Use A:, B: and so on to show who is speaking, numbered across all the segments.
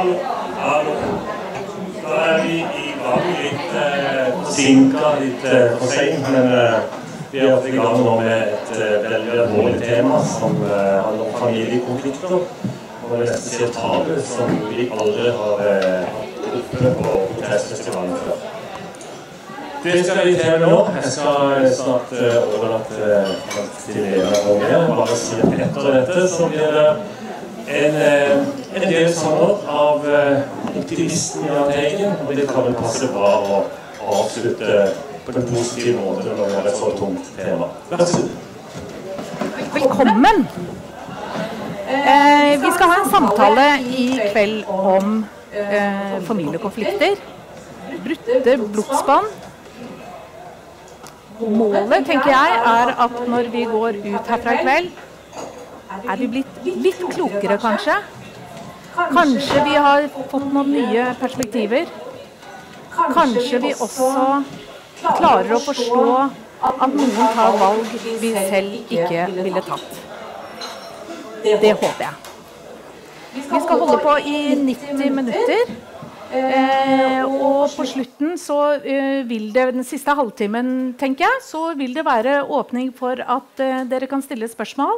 A: Hallo. Hallo. Da vi I gang litt sinket, litt for sent, men vi I gang nå med et veldig alvorlig tema som handler om familiekonflikter. Og det nesten sier tabu som vi aldri har oppe på protestfestivalen før. Det skal vi til med nå. Jeg skal snart overlate til Lena og meg, og bare si at etter dette så blir det en del sanger av aktivisten Jan Hegen, og det kan vel passe bra å avslutte på en positiv måte når vi har et så tungt tema. Vær så god.
B: Velkommen! Vi skal ha en samtale I kveld om familiekonflikter, brutte blodsbånd. Målet, tenker jeg, at når vi går ut herfra I kveld, vi blitt litt klokere, kanskje. Kanskje vi har fått noen nye perspektiver. Kanskje vi også klarer å forstå at noen tar valg vi selv ikke ville tatt. Det håper jeg. Vi skal holde på I 90 minutter. Og på slutten så vil det, den siste halvtimen, tenker jeg, så vil det være åpning for at dere kan stille spørsmål.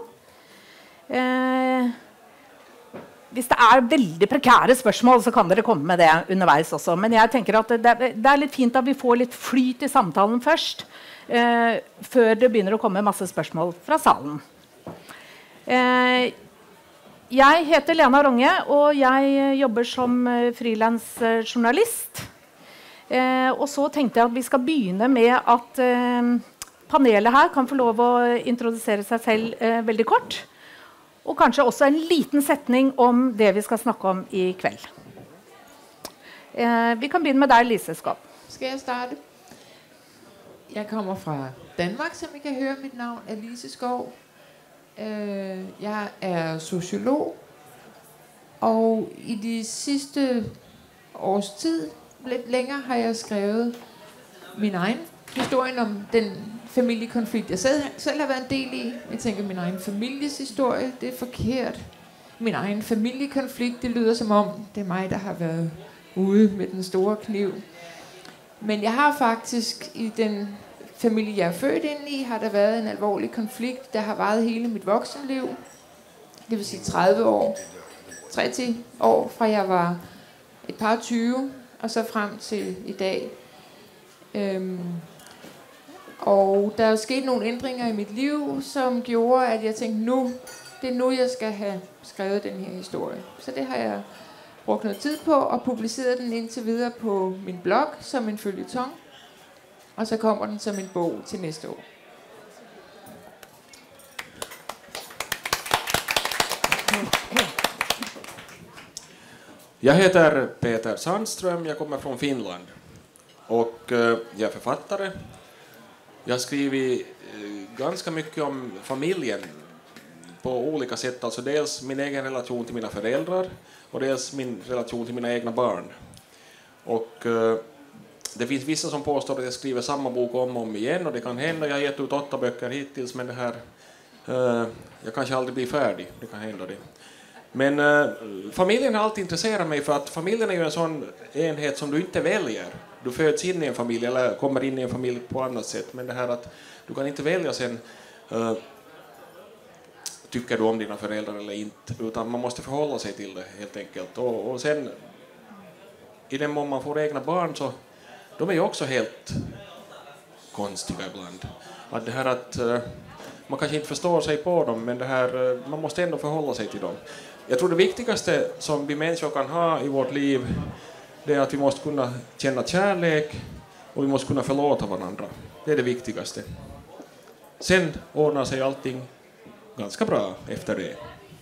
B: Hvis det veldig prekære spørsmål, så kan dere komme med det underveis også. Men jeg tenker at det litt fint at vi får litt flyt I samtalen først, før det begynner å komme masse spørsmål fra salen. Jeg heter Lena Ronge, og jeg jobber som freelance-journalist. Og så tenkte jeg at vi skal begynne med at panelet her kan få lov å introdusere seg selv veldig kort. Og kanskje også en liten setning om det vi skal snakke om I kveld. Vi kan begynne med deg, Lise Skov.
C: Skal jeg starte? Jeg kommer fra Danmark, som I kan høre. Mitt navn Lise Skov. Jeg sociolog, og I de sidste års tid, lidt længere, har jeg skrevet min egen historien om den familiekonflikt, jeg selv har været en del I. Jeg tænker, min egen families historie, det forkert. Min egen familiekonflikt, det lyder som om, det mig, der har været ude med den store kniv. Men jeg har faktisk I den familie, jeg født ind I, har der været en alvorlig konflikt, der har varet hele mit voksenliv. Det vil sige 30 år, fra jeg var et par 20, og så frem til I dag. Og der er sket nogle ændringer I mit liv, som gjorde, at jeg tænkte, det nu, jeg skal have skrevet den her historie. Så det har jeg brugt noget tid på, og publiceret den indtil videre på min blog, som en føljeton. Og så kommer den som en bog til næste år.
D: Jag heter Peter Sandström, jag kommer från Finland. Och jag författare. Jag har skrivit ganska mycket om familjen på olika sätt. Alltså dels min egen relation till mina föräldrar och dels min relation till mina egna barn. Och det finns vissa som påstår att jag skriver samma bok om och om igen, och det kan hända. Jag har gett ut 8 böcker hittills, men det här jag kanske aldrig blir färdig. Det kan hända det. Men familjen har alltid intresserat mig, för att familjen är ju en sån enhet som du inte väljer. Du föds in I en familj eller kommer in I en familj på annat sätt, men det här att du kan inte välja sen tycker du om dina föräldrar eller inte, utan man måste förhålla sig till det helt enkelt. Och sen I den mån man får egna barn, så de är ju också helt konstiga ibland. Att det här att man kanske inte förstår sig på dem, men det här, man måste ändå förhålla sig till dem. Jag tror det viktigaste som vi människor kan ha I vårt liv, det är att vi måste kunna känna kärlek och vi måste kunna förlåta varandra. Det är det viktigaste. Sen ordnar sig allting ganska bra efter det.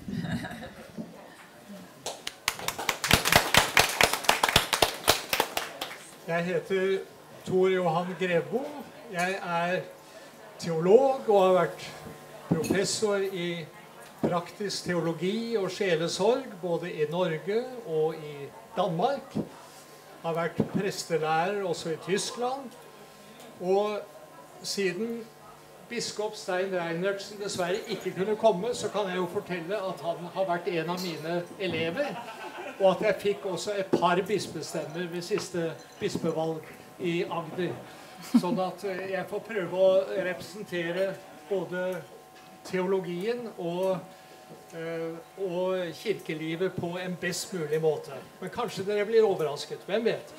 E: Jeg heter Tor Johan Grevbo. Jeg teolog og har vært professor I praktisk teologi og sjelesorg, både I Norge og I Danmark. Har vært prestelærer også I Tyskland. Og siden biskop Stein Reinertsen dessverre ikke kunne komme, så kan jeg jo fortelle at han har vært en av mine elever. og at jeg fikk også et par bispestemmer ved siste bispevalg i Agder. Sånn at jeg får prøve å representere både teologien og kirkelivet på en best mulig måte. Men kanskje dere blir overrasket. Hvem vet?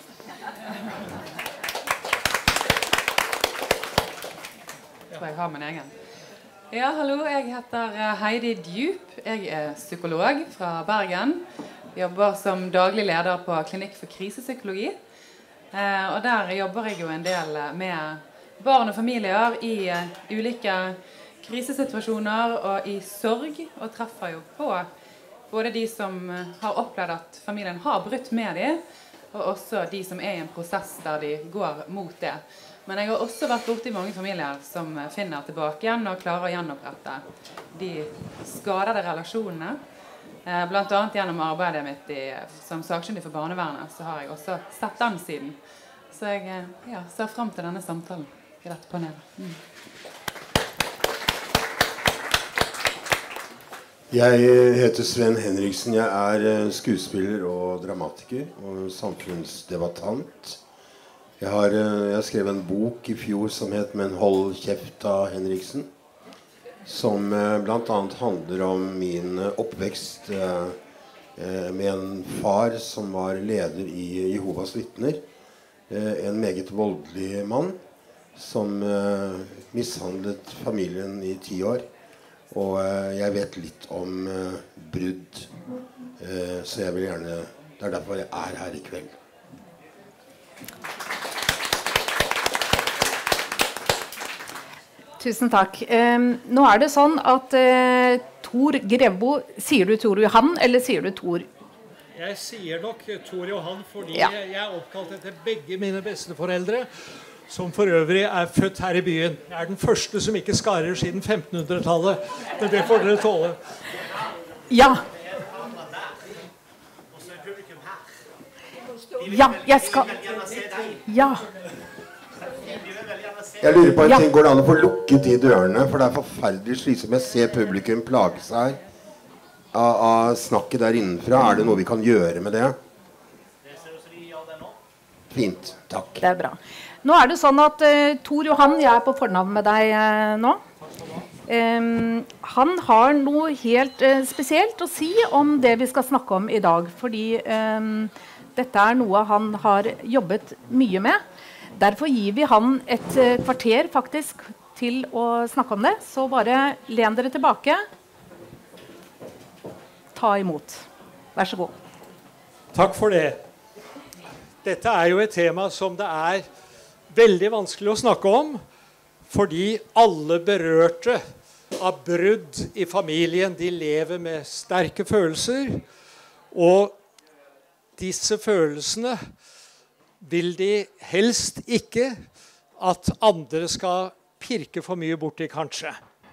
F: Jeg har min egen. Ja, hallo, jeg heter Heidi Djup. Jeg psykolog fra Bergen. Jobber som daglig leder på Klinikk for krisepsykologi. Og der jobber jeg jo en del med barn og familier i ulike krisesituasjoner og i sorg, og treffer jo på både de som har opplevd at familien har brutt med dem, og også de som i en prosess der de går mot det. Men jeg har også vært borte i mange familier som finner tilbake igjen og klarer å gjenopprette de skadede relasjonene. Blant annet gjennom arbeidet mitt som sakkyndig for barnevernet, så har jeg også sett den siden. Så jeg ser frem til denne samtalen i dette panelet.
G: Jeg heter Sven Henriksen. Jeg skuespiller og dramatiker og samfunnsdebattant. Jeg har skrevet en bok i fjor som het «Men hold kjeft av Henriksen», som blant annet handler om min oppvekst med en far som var leder i Jehovas Vitner, en meget voldelig mann som mishandlet familien i 10 år. Og jeg vet litt om brudd, så jeg vil gjerne, det derfor jeg her i kveld.
B: Tusen takk. Nå det sånn at Tor Grevbo, sier du Tor Johan, eller sier du Tor?
E: Jeg sier nok Tor Johan, fordi jeg oppkalt etter begge mine besteforeldre, som for øvrig født her i byen. Jeg den første som ikke skarer siden 1500-tallet, men det får dere tåle.
B: Ja. Ja, jeg skal... Ja.
G: Jeg lurer på en ting, går det an å få lukket de dørene, for det forferdelig slitsomt. Jeg ser publikum plage seg av snakket der innenfra. Det noe vi kan gjøre med det? Fint, takk.
B: Det bra. Nå det sånn at Tor Johan, jeg på fornavn med deg nå. Han har noe helt spesielt å si om det vi skal snakke om i dag, fordi dette noe han har jobbet mye med. Derfor gir vi han et kvarter faktisk til å snakke om det. Så bare len dere tilbake. Ta imot. Vær så god.
E: Takk for det. Dette jo et tema som det veldig vanskelig å snakke om, fordi alle berørte av brudd i familien, de lever med sterke følelser, og disse følelsene vil de helst ikke at andre skal pirke for mye borti, kanskje.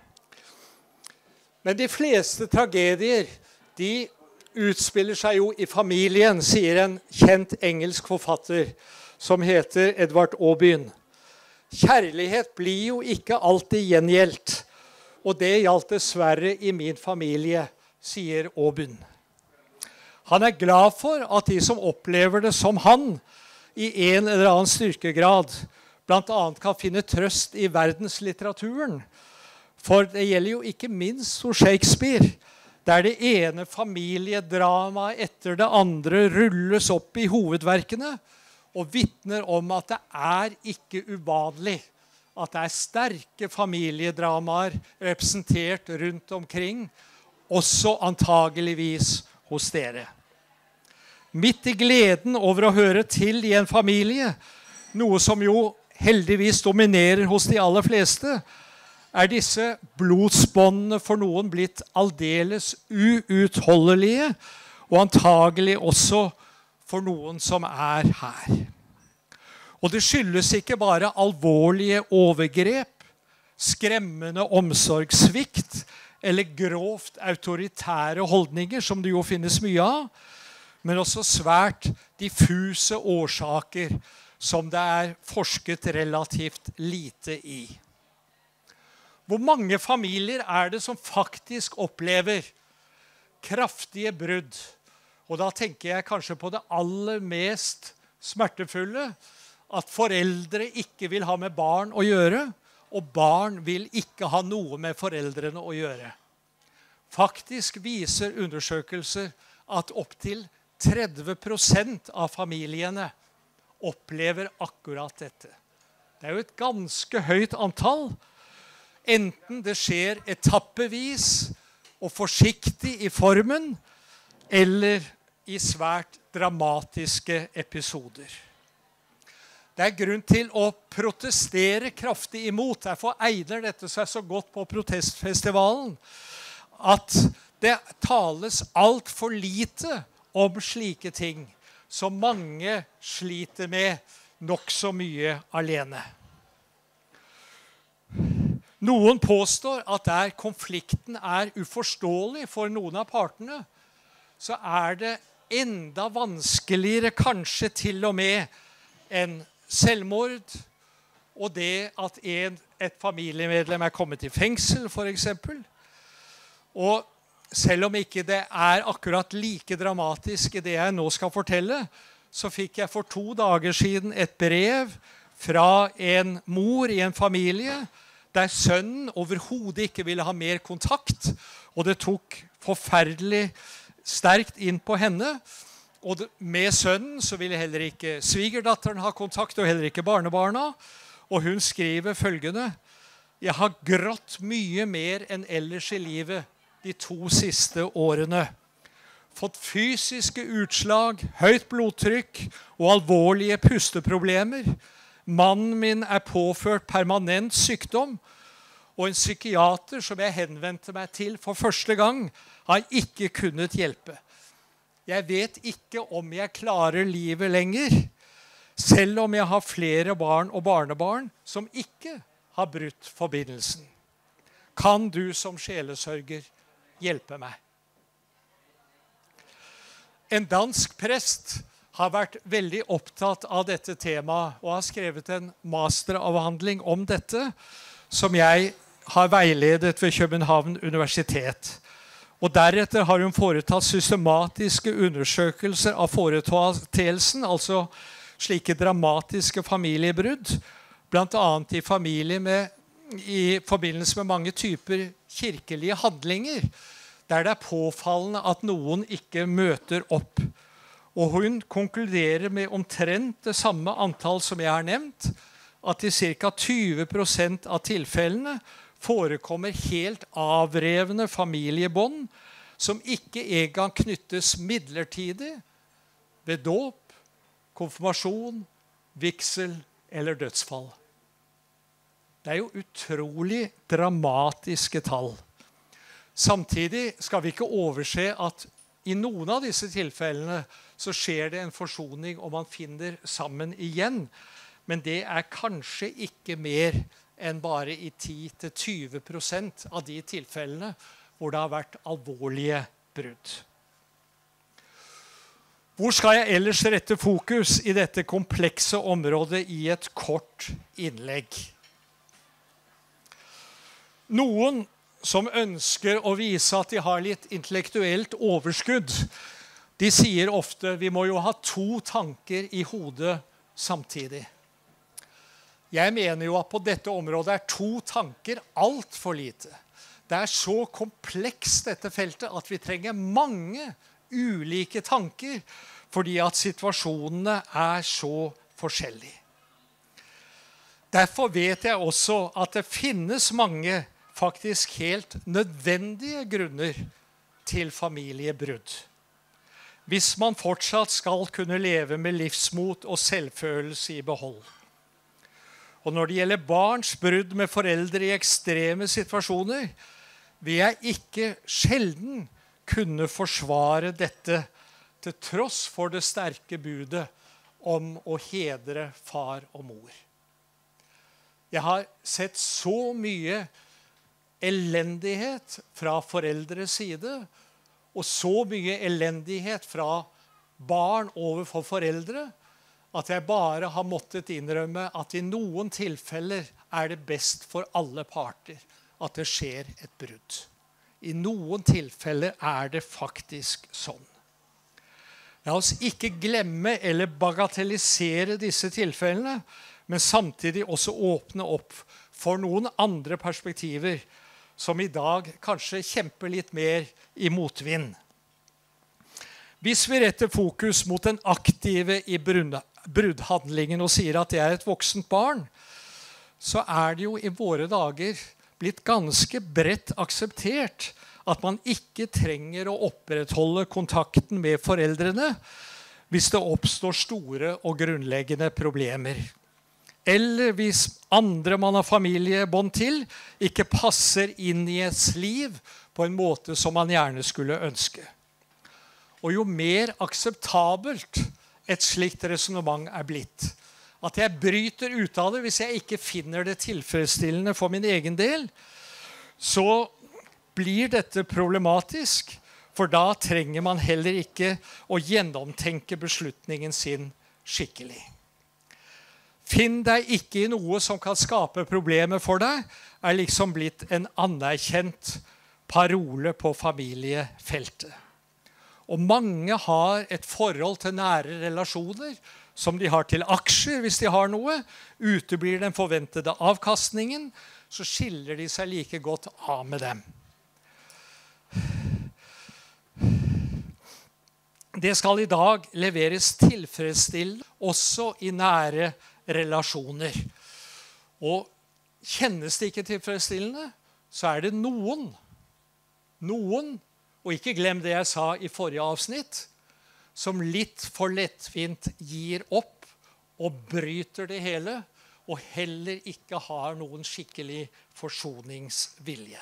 E: Men de fleste tragedier, de utspiller seg jo i familien, sier en kjent engelsk forfatter som heter Edward Albee. Kjærlighet blir jo ikke alltid gjengjeldt, og det gjaldt dessverre i min familie, sier Albee. Han glad for at de som opplever det som han, i en eller annen styrkegrad, blant annet kan finne trøst i verdenslitteraturen. For det gjelder jo ikke minst hos Shakespeare, der det ene familiedramaet etter det andre rulles opp i hovedverkene, og vittner om at det ikke uvanlig at det sterke familiedramaer representert rundt omkring, også antageligvis hos dere. Midt i gleden over å høre til i en familie, noe som jo heldigvis dominerer hos de aller fleste, disse blodsbåndene for noen blitt aldeles uutholdelige, og antagelig også for noen som her. Og det skyldes ikke bare alvorlige overgrep, skremmende omsorgssvikt eller grovt autoritære holdninger, som det jo finnes mye av, men også svært diffuse årsaker som det forsket relativt lite i. Hvor mange familier det som faktisk opplever kraftige brudd Og da tenker jeg kanskje på det aller mest smertefulle, at foreldre ikke vil ha med barn å gjøre, og barn vil ikke ha noe med foreldrene å gjøre. Faktisk viser undersøkelser at opp til 30% av familiene opplever akkurat dette. Det er jo et ganske høyt antall. Enten det skjer etappevis og forsiktig i formen, eller i svært dramatiske episoder. Det er grunn til å protestere kraftig imot. Derfor egner dette seg så godt på protestfestivalen. At det tales alt for lite om slike ting som mange sliter med nok så mye alene. Noen påstår at der konflikten er uforståelig for noen av partene, så er det enda vanskeligere kanskje til og med en selvmord, og det at et familiemedlem er kommet i fengsel, for eksempel. Og selv om ikke det er akkurat like dramatisk i det jeg nå skal fortelle, så fikk jeg for 2 dager siden et brev fra en mor i en familie, der sønnen overhodet ikke ville ha mer kontakt, og det tok forferdelig sterkt inn på henne. Og med sønnen så ville heller ikke svigerdatteren ha kontakt, og heller ikke barnebarna. Og hun skriver følgende: «Jeg har grått mye mer enn ellers i livet de 2 siste årene. Fått fysiske utslag, høyt blodtrykk og alvorlige pusteproblemer. Mannen min er påført permanent sykdom, og en psykiater som jeg henvendte meg til for første gang, har ikke kunnet hjelpe. Jeg vet ikke om jeg klarer livet lenger, selv om jeg har flere barn og barnebarn som ikke har brutt forbindelsen. Kan du som sjelesørger hjelpe meg?» En dansk prest har vært veldig opptatt av dette temaet og har skrevet en masteravhandling om dette, som jeg har veiledet ved København Universitet. Og deretter har hun foretatt systematiske undersøkelser av foreteelsen, altså slike dramatiske familiebrudd, blant annet i forbindelse med mange typer kirkelige handlinger, der det er påfallende at noen ikke møter opp. Og hun konkluderer med omtrent det samme antall som jeg har nevnt, at i ca. 20% av tilfellene forekommer helt avrevne familiebånd som ikke engang knyttes midlertidig ved dåp, konfirmasjon, vigsel eller dødsfall. Det er jo utrolig dramatiske tall. Samtidig skal vi ikke overse at i noen av disse tilfellene så skjer det en forsoning og man finner sammen igjen. Men det er kanskje ikke mer enn bare i 10-20% av de tilfellene hvor det har vært alvorlige brudd. Hvor skal jeg ellers rette fokus i dette komplekse området i et kort innlegg? Noen som ønsker å vise at de har litt intellektuelt overskudd, de sier ofte vi må jo ha 2 tanker i hodet samtidig. Jeg mener jo at på dette området er 2 tanker alt for lite. Det er så komplekst dette feltet at vi trenger mange ulike tanker fordi at situasjonene er så forskjellige. Derfor vet jeg også at det finnes mange faktisk helt nødvendige grunner til familiebrudd. Hvis man fortsatt skal kunne leve med livsmot og selvfølelse i behold. Og når det gjelder barns brudd med foreldre i ekstreme situasjoner, vil jeg ikke sjelden kunne forsvare dette til tross for det sterke budet om å hedre far og mor. Jeg har sett så mye elendighet fra foreldres side, og så mye elendighet fra barn overfor foreldre, at jeg bare har måttet innrømme at i noen tilfeller er det best for alle parter at det skjer et brudd. I noen tilfeller er det faktisk sånn. La oss ikke glemme eller bagatellisere disse tilfellene, men samtidig også åpne opp for noen andre perspektiver som i dag kanskje kjemper litt mer i motvind. Hvis vi retter fokus mot den aktive i bruddhandlingen og sier at det er et voksent barn, så er det jo i våre dager blitt ganske bredt akseptert at man ikke trenger å opprettholde kontakten med foreldrene hvis det oppstår store og grunnleggende problemer. Eller hvis andre man har familiebånd til, ikke passer inn i ens liv på en måte som man gjerne skulle ønske. Og jo mer akseptabelt et slikt resonemang er blitt, at jeg bryter ut av det hvis jeg ikke finner det tilfredsstillende for min egen del, så blir dette problematisk, for da trenger man heller ikke å gjennomtenke beslutningen sin skikkelig. Finn deg ikke i noe som kan skape problemer for deg, er liksom blitt en anerkjent parole på familiefeltet. Og mange har et forhold til nære relasjoner, som de har til aksjer hvis de har noe. Uteblir den forventede avkastningen, så skiller de seg like godt av med dem. Det skal i dag leveres tilfredsstillende også i nære relasjoner. Og kjennes det ikke tilfredsstillende, så er det noen, og ikke glem det jeg sa i forrige avsnitt, som litt for lettvint gir opp og bryter det hele, og heller ikke har noen skikkelig forsoningsvilje.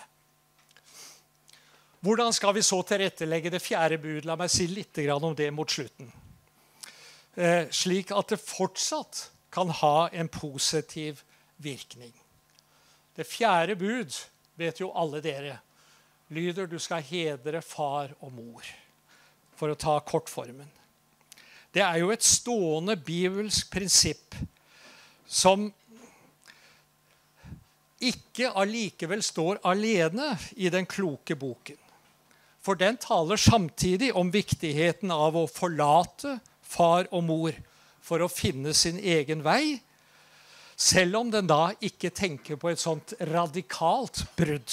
E: Hvordan skal vi så tilrettelegge det fjerde bud? La meg si litt om det mot slutten. Slik at det fortsatt kan ha en positiv virkning. Det fjerde bud, vet jo alle dere, lyder: du skal hedre far og mor, for å ta kortformen. Det er jo et stående bibelsk prinsipp som ikke allikevel står alene i den kloke boken. For den taler samtidig om viktigheten av å forlate far og mor for å finne sin egen vei, selv om den da ikke tenker på et sånt radikalt brudd.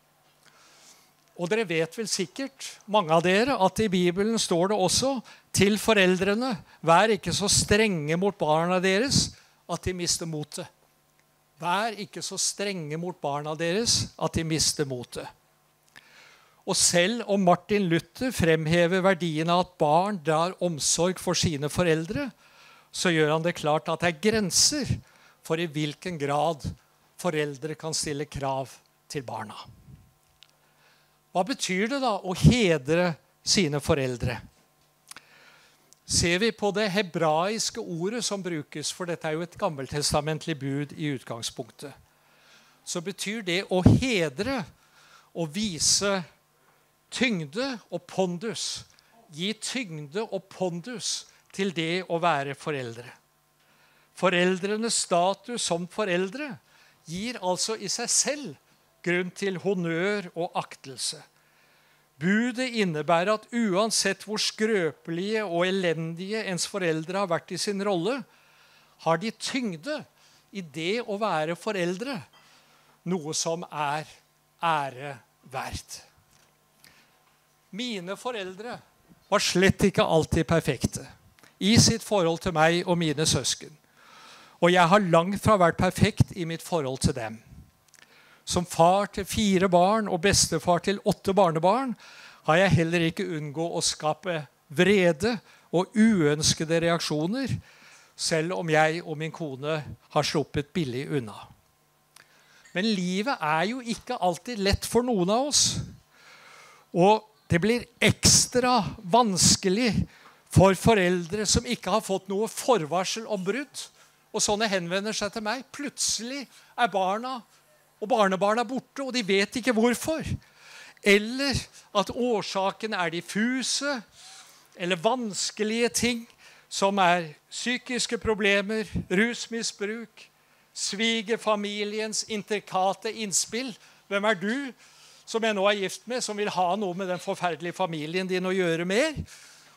E: Og dere vet vel sikkert, mange av dere, at i Bibelen står det også til foreldrene: vær ikke så strenge mot barna deres at de mister motet. Vær ikke så strenge mot barna deres at de mister motet. Og selv om Martin Luther fremhever verdien av at barn drar omsorg for sine foreldre, så gjør han det klart at det er grenser for i hvilken grad foreldre kan stille krav til barna. Hva betyr det da å hedre sine foreldre? Ser vi på det hebraiske ordet som brukes, for dette er jo et gammeltestamentlig bud i utgangspunktet, så betyr det å hedre og vise tyngde og pondus. Gi tyngde og pondus til det å være foreldre. Foreldrenes status som foreldre gir altså i seg selv grunn til honnør og aktelse. Budet innebærer at uansett hvor skrøpelige og elendige ens foreldre har vært i sin rolle, har de tyngde i det å være foreldre, noe som er ære verdt. Mine foreldre var slett ikke alltid perfekte i sitt forhold til meg og mine søsken. Og jeg har langt fra vært perfekt i mitt forhold til dem. Som far til 4 barn og bestefar til 8 barnebarn har jeg heller ikke unngå å skape vrede og uønskede reaksjoner, selv om jeg og min kone har sluppet billig unna. Men livet er jo ikke alltid lett for noen av oss. Og det blir ekstra vanskelig for foreldre som ikke har fått noe forvarsel om brudd, og sånne henvender seg til meg. Plutselig er barna og barnebarna borte, og de vet ikke hvorfor. Eller at årsaken er diffuse, eller vanskelige ting, som er psykiske problemer, rusmisbruk, svigerfamiliens intrikate innspill. Hvem er du, som jeg nå er gift med, som vil ha noe med den forferdelige familien din å gjøre mer?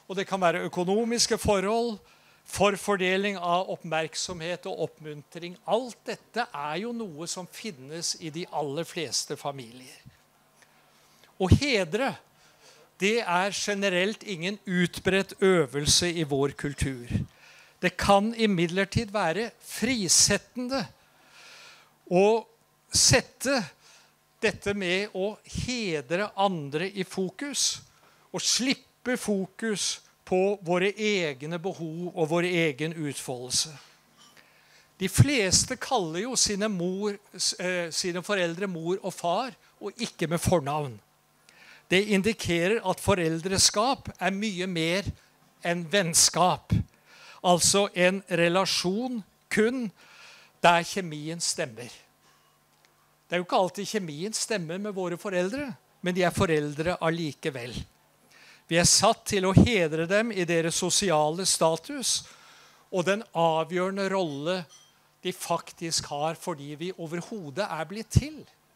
E: og det kan være økonomiske forhold, forfordeling av oppmerksomhet og oppmuntring. Alt dette er jo noe som finnes i de aller fleste familier. Å hedre, det er generelt ingen utbredt øvelse i vår kultur. Det kan imidlertid være frisettende å sette dette med å hedre andre i fokus, og slippe fokus på våre egne behov og vår egen utfoldelse. De fleste kaller jo sine foreldre mor og far, og ikke med fornavn. Det indikerer at foreldreskap er mye mer enn vennskap. Altså en relasjon kun der kjemien stemmer. Det er jo ikke alltid kjemien stemmer med våre foreldre, men de er foreldre allikevel. Vi er satt til å hedre dem i deres sosiale status og den avgjørende rolle de faktisk har fordi vi overhodet er blitt til.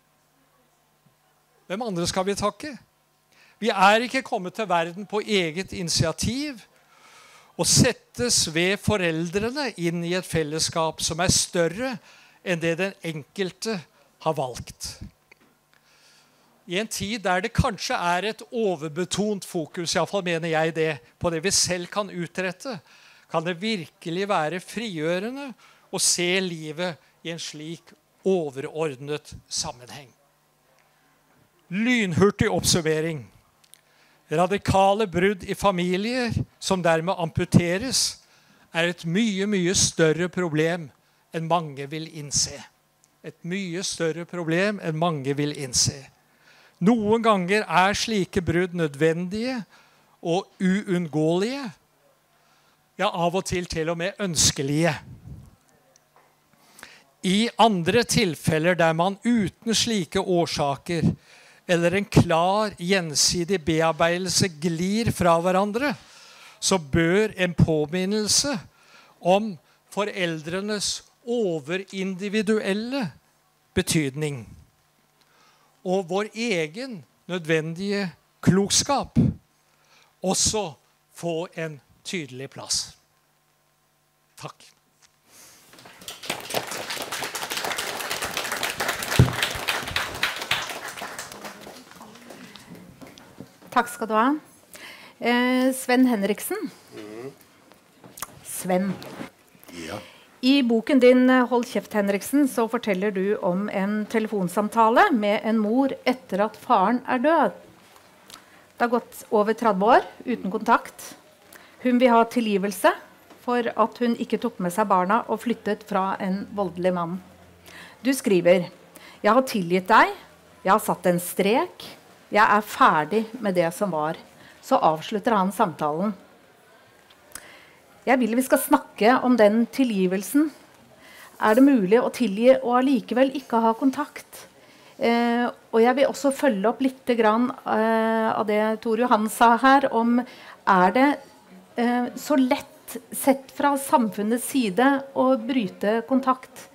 E: Hvem andre skal vi takke? Vi er ikke kommet til verden på eget initiativ og settes ved foreldrene inn i et fellesskap som er større enn det den enkelte har valgt. I en tid der det kanskje er et overbetont fokus, i hvert fall mener jeg det, på det vi selv kan utrette, kan det virkelig være frigjørende å se livet i en slik overordnet sammenheng. Lynhurtig observering. Radikale brudd i familier som dermed amputeres, er et mye, mye større problem enn mange vil innse. Et mye større problem enn mange vil innse. Noen ganger er slike brudd nødvendige og uunngåelige, ja, av og til og med ønskelige. I andre tilfeller der man uten slike årsaker eller en klar gjensidig bearbeidelse glir fra hverandre, så bør en påminnelse om foreldrenes overindividuelle betydning og vår egen nødvendige klokskap også få en tydelig plass. Takk.
B: Takk skal du ha. Sven Henriksen. Sven.
G: Ja.
B: I boken din Hold kjeft, Henriksen, så forteller du om en telefonsamtale med en mor etter at faren er død. Det har gått over 30 år uten kontakt. Hun vil ha tilgivelse for at hun ikke tok med seg barna og flyttet fra en voldelig mann. Du skriver, jeg har tilgitt deg, jeg har satt en strek, jeg er ferdig med det som var. Så avslutter han samtalen. Jeg vil vi skal snakke om den tilgivelsen. Er det mulig å tilgi og allikevel ikke ha kontakt? Og jeg vil også følge opp litt av det Tor Johan sa her, om er det så lett sett fra samfunnets side å bryte kontakt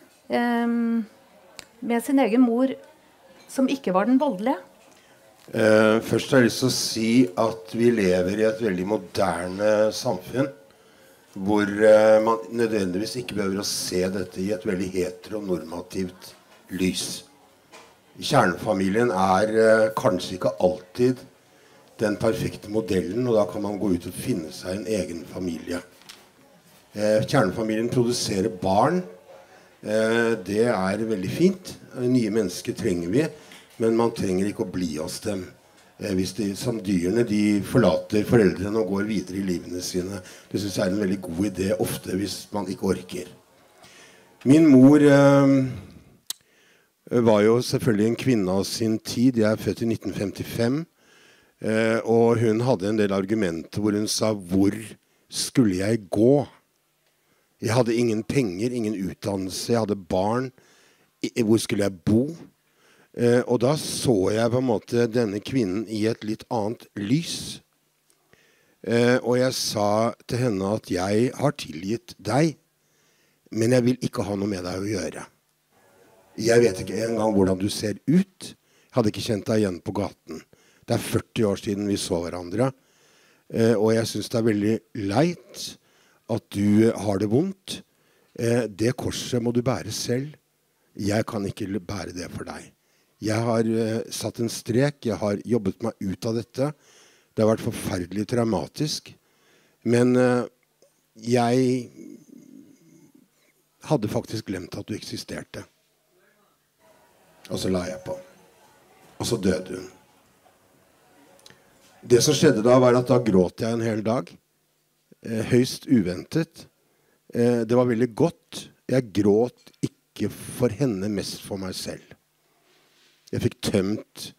B: med sin egen mor som ikke var den voldelige?
G: Først har jeg lyst til å si at vi lever i et veldig moderne samfunn hvor man nødvendigvis ikke behøver å se dette i et veldig heteronormativt lys. Kjernefamilien er kanskje ikke alltid den perfekte modellen, og da kan man gå ut og finne seg en egen familie. Kjernefamilien produserer barn. Det er veldig fint. Nye mennesker trenger vi, men man trenger ikke å bli hos dem. Hvis de, som dyrene, de forlater foreldrene og går videre i livene sine. Det synes jeg er en veldig god idé, ofte hvis man ikke orker. Min mor var jo selvfølgelig en kvinne av sin tid. Jeg er født i 1955, og hun hadde en del argumenter hvor hun sa, hvor skulle jeg gå? Jeg hadde ingen penger, ingen utdannelse, jeg hadde barn. Hvor skulle jeg bo? Og da så jeg på en måte denne kvinnen i et litt annet lys. Og jeg sa til henne at jeg har tilgitt deg, men jeg vil ikke ha noe med deg å gjøre. Jeg vet ikke engang hvordan du ser ut. Jeg hadde ikke kjent deg igjen på gaten. Det er 40 år siden vi så hverandre. Og jeg synes det veldig leit at du har det vondt. Det korset må du bære selv. Jeg kan ikke bære det for deg. Jeg har satt en strek, jeg har jobbet meg ut av dette. Det har vært forferdelig traumatisk. Men jeg hadde faktisk glemt at du eksisterte. Og så la jeg på. Og så døde hun. Det som skjedde da var at da gråt jeg en hel dag. Høyst uventet. Det var veldig godt. Jeg gråt ikke for henne, mest for meg selv. Jeg fikk tømt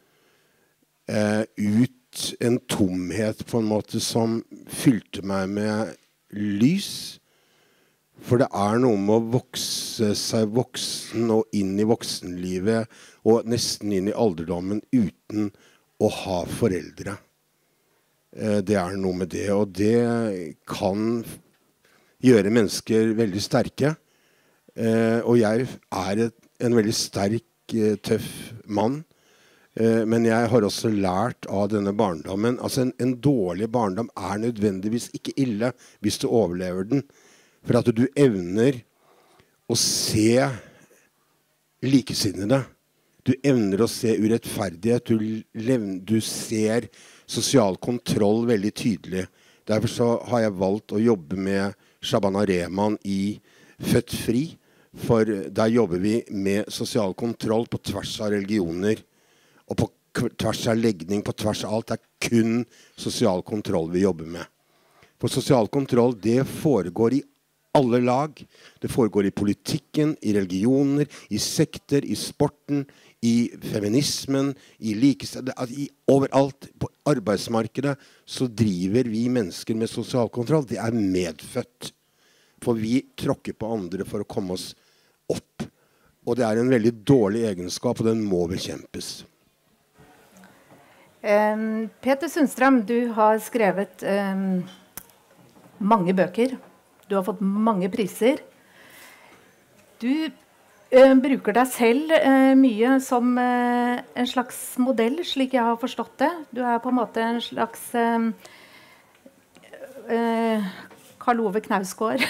G: ut en tomhet på en måte som fylte meg med lys. For det noe med å vokse seg voksen og inn i voksenlivet og nesten inn i alderdommen uten å ha foreldre. Det noe med det, og det kan gjøre mennesker veldig sterke. Og jeg en veldig sterk, tøff mann. Men jeg har også lært av denne barndommen. Altså en dårlig barndom nødvendigvis ikke ille hvis du overlever den. For at du evner å se likesinnede. Du evner å se urettferdighet. Du ser sosial kontroll veldig tydelig. Derfor så har jeg valgt å jobbe med Shabana Rehman i Født Fri. For der jobber vi med sosial kontroll på tvers av religioner. Og på tvers av legning, på tvers av alt. Det kun sosial kontroll vi jobber med. For sosial kontroll, det foregår i alle lag. Det foregår i politikken, i religioner, i sekter, i sporten, i feminismen, i likestilling, overalt. På arbeidsmarkedet så driver vi mennesker med sosial kontroll. Det medfødt. For vi tråkker på andre for å komme oss opp. Og det en veldig dårlig egenskap, og den må bekjempes.
B: Peter Sundstrøm, du har skrevet mange bøker. Du har fått mange priser. Du bruker deg selv mye som en slags modell, slik jeg har forstått det. Du på en måte en slags Karl Ove Knausgård.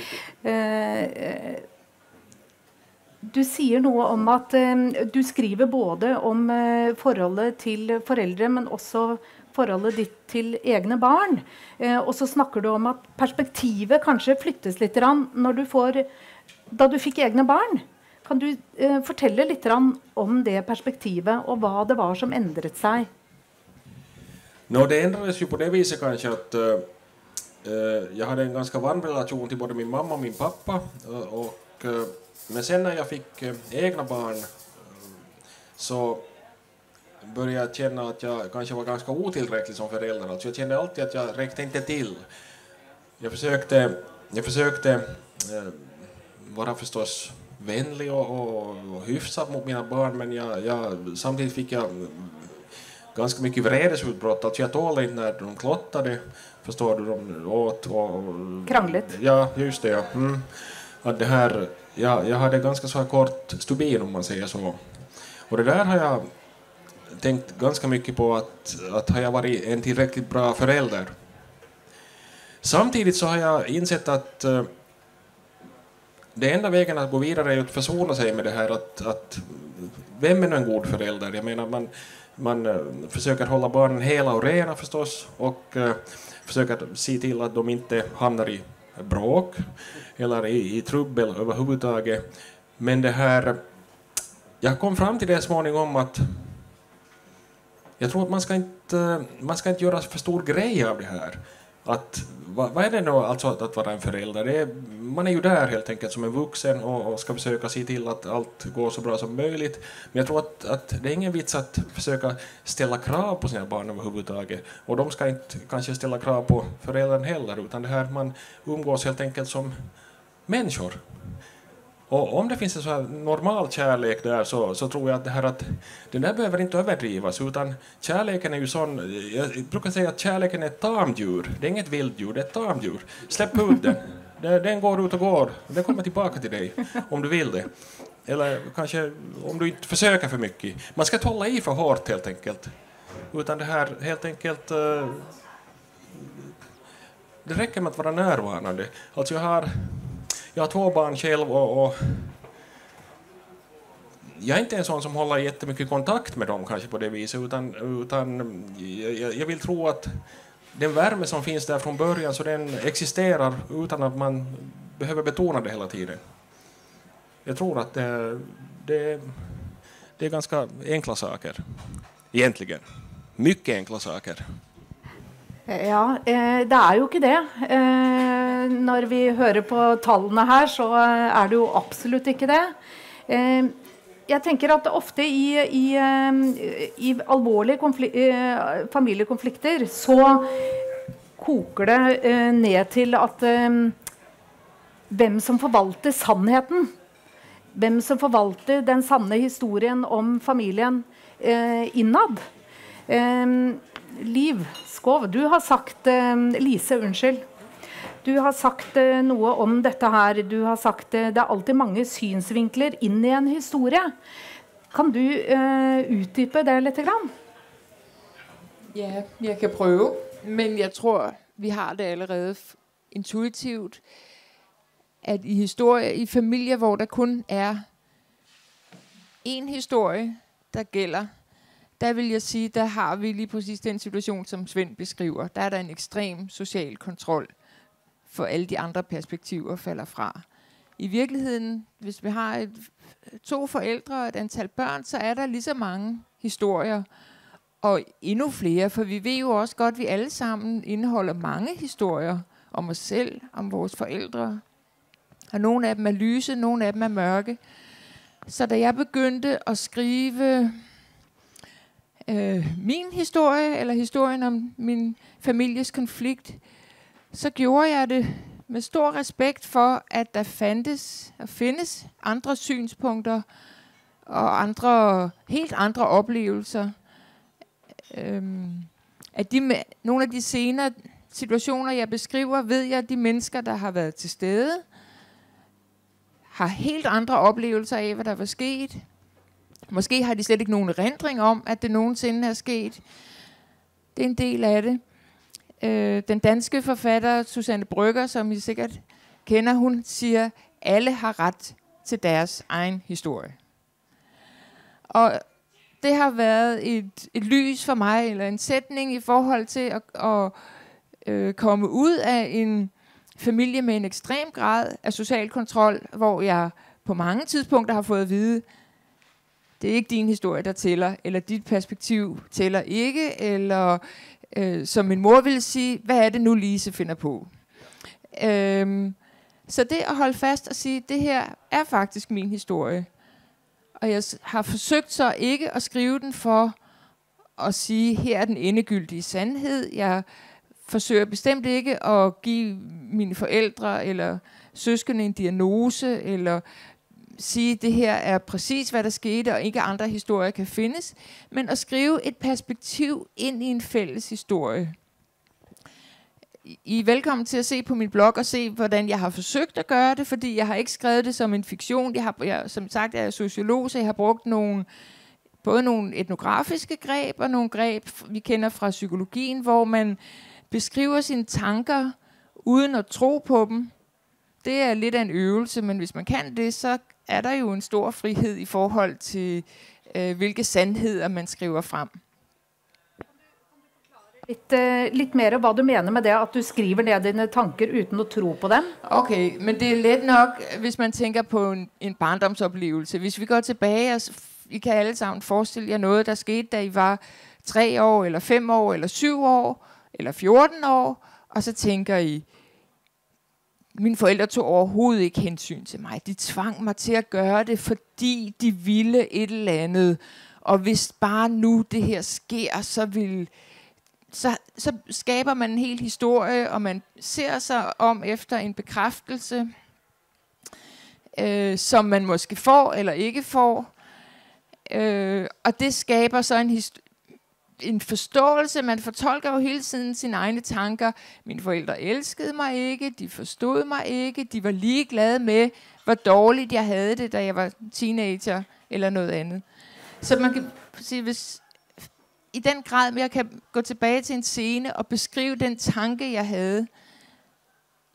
B: Du sier noe om at du skriver både om forholdet til foreldre, men også forholdet ditt til egne barn. Og så snakker du om at perspektivet kanskje flyttes litt når da du fikk egne barn. Kan du fortelle litt om det perspektivet, og hva det var som endret seg?
D: Det ändrades ju på det viset kanske att jag hade en ganska varm relation till både min mamma och min pappa. Men sen när jag fick egna barn så började jag känna att jag kanske var ganska otillräcklig som förälder. Alltså jag kände alltid att jag räckte inte till. Jag försökte vara förstås vänlig och hyfsad mot mina barn, men samtidigt fick jag ganska mycket vredesutbrott. Alltså jag tålde inte när de klottade, förstår du, de åt och
B: kranglet.
D: Ja, just det. Ja. Att det här, jag hade ganska så här kort stubin, om man säger så. Och det där har jag tänkt ganska mycket på, att har jag varit en tillräckligt bra förälder. Samtidigt så har jag insett att det enda vägen att gå vidare är att försona sig med det här, att vem är en god förälder? Jag menar, man försöker hålla barnen hela och rena förstås, och försöker se till att de inte hamnar i bråk eller i trubbel överhuvudtaget. Men det här, jag kom fram till det småningom att jag tror att man ska inte göra för stor grej av det här. Att vad är det då alltså att vara en förälder? Man är ju där helt enkelt som en vuxen och ska försöka se till att allt går så bra som möjligt. Men jag tror att det är ingen vits att försöka ställa krav på sina barn överhuvudtaget. Och de ska inte kanske ställa krav på föräldern heller, utan det här man umgås helt enkelt som människor. Och om det finns en så här normal kärlek där, så tror jag att det här att den där behöver inte överdrivas, utan kärleken är ju sån. Jag brukar säga att kärleken är ett tamdjur. Det är inget vilddjur, det är ett tamdjur. Släpp ut den. Den går ut och går. Den kommer tillbaka till dig om du vill det. Eller kanske om du inte försöker för mycket. Man ska inte hålla i för hårt helt enkelt. Utan det här helt enkelt det räcker med att vara närvarande. Alltså jag har 2 barn själv och jag är inte en sån som håller jättemycket kontakt med dem kanske på det viset, utan jag vill tro att den värme som finns där från början, så den existerar utan att man behöver betona det hela tiden. Jag tror att det är ganska enkla saker egentligen. Mycket enkla saker.
B: Ja, det er jo ikke det. Når vi hører på tallene her, så er det jo absolutt ikke det. Jeg tenker at ofte i alvorlige familiekonflikter så koker det ned til at hvem som forvalter sannheten, hvem som forvalter den sanne historien om familien innad. Liv Skov, du har sagt, Lise, unnskyld. Du har sagt noe om dette her. Du har sagt det er alltid mange synsvinkler inn i en historie. Kan du utdype det litt grann?
C: Ja, jeg kan prøve, men jeg tror, vi har det allerede intuitivt, at i historier, i familier, hvor der kun er én historie, der gælder, der vil jeg sige, der har vi lige præcis den situation, som Svend beskriver. Der er der en ekstrem social kontrol, for alle de andre perspektiver falder fra. I virkeligheden, hvis vi har 2 forældre og et antal børn, så er der lige så mange historier, og endnu flere, for vi ved jo også godt, at vi alle sammen indeholder mange historier om os selv, om vores forældre. Og nogle af dem er lyse, nogle af dem er mørke. Så da jeg begyndte at skrive min historie, eller historien om min families konflikt, så gjorde jeg det med stor respekt for, at der findes andre synspunkter og helt andre oplevelser. At nogle af de senere situationer, jeg beskriver, ved jeg, at de mennesker, der har været til stede, har helt andre oplevelser af, hvad der var sket. Måske har de slet ikke nogen erindring om, at det nogensinde er sket. Det er en del af det. Den danske forfatter Susanne Brøgger, som I sikkert kender, hun siger, alle har ret til deres egen historie. Og det har været et lys for mig, eller en sætning i forhold til at komme ud af en familie med en ekstrem grad af social kontrol, hvor jeg på mange tidspunkter har fået at vide, det er ikke din historie, der tæller, eller dit perspektiv tæller ikke, eller som min mor ville sige, hvad er det nu Lise finder på? Så det at holde fast og sige, det her er faktisk min historie. Og jeg har forsøgt så ikke at skrive den for at sige, her er den endegyldige sandhed. Jeg forsøger bestemt ikke at give mine forældre eller søskende en diagnose, eller sige, det her er præcis, hvad der skete, og ikke andre historier kan findes, men at skrive et perspektiv ind i en fælles historie. I er velkommen til at se på min blog og se, hvordan jeg har forsøgt at gøre det, fordi jeg har ikke skrevet det som en fiktion. Som sagt, jeg er sociolog, så jeg har brugt både nogle etnografiske greb og nogle greb, vi kender fra psykologien, hvor man beskriver sine tanker uden at tro på dem. Det er lidt af en øvelse, men hvis man kan det, så er der jo en stor frihed i forhold til, hvilke sandheder man skriver frem.
B: Litt mer hvad du mener med det, at du skriver ned dine tanker uden at tro på dem?
C: Okay, men det er let nok, hvis man tænker på en barndomsoplevelse. Hvis vi går tilbage, og I kan alle sammen forestille jer noget, der skete, da I var 3 år, eller 5 år, eller 7 år, eller 14 år, og så tænker I, mine forældre tog overhovedet ikke hensyn til mig. De tvang mig til at gøre det, fordi de ville et eller andet. Og hvis bare nu det her sker, så skaber man en hel historie, og man ser sig om efter en bekræftelse, som man måske får eller ikke får. Og det skaber så en forståelse. Man fortolker jo hele tiden sine egne tanker. Mine forældre elskede mig ikke, de forstod mig ikke, de var ligeglade med, hvor dårligt jeg havde det, da jeg var teenager eller noget andet. Så man kan sige, hvis i den grad, jeg kan gå tilbage til en scene og beskrive den tanke, jeg havde,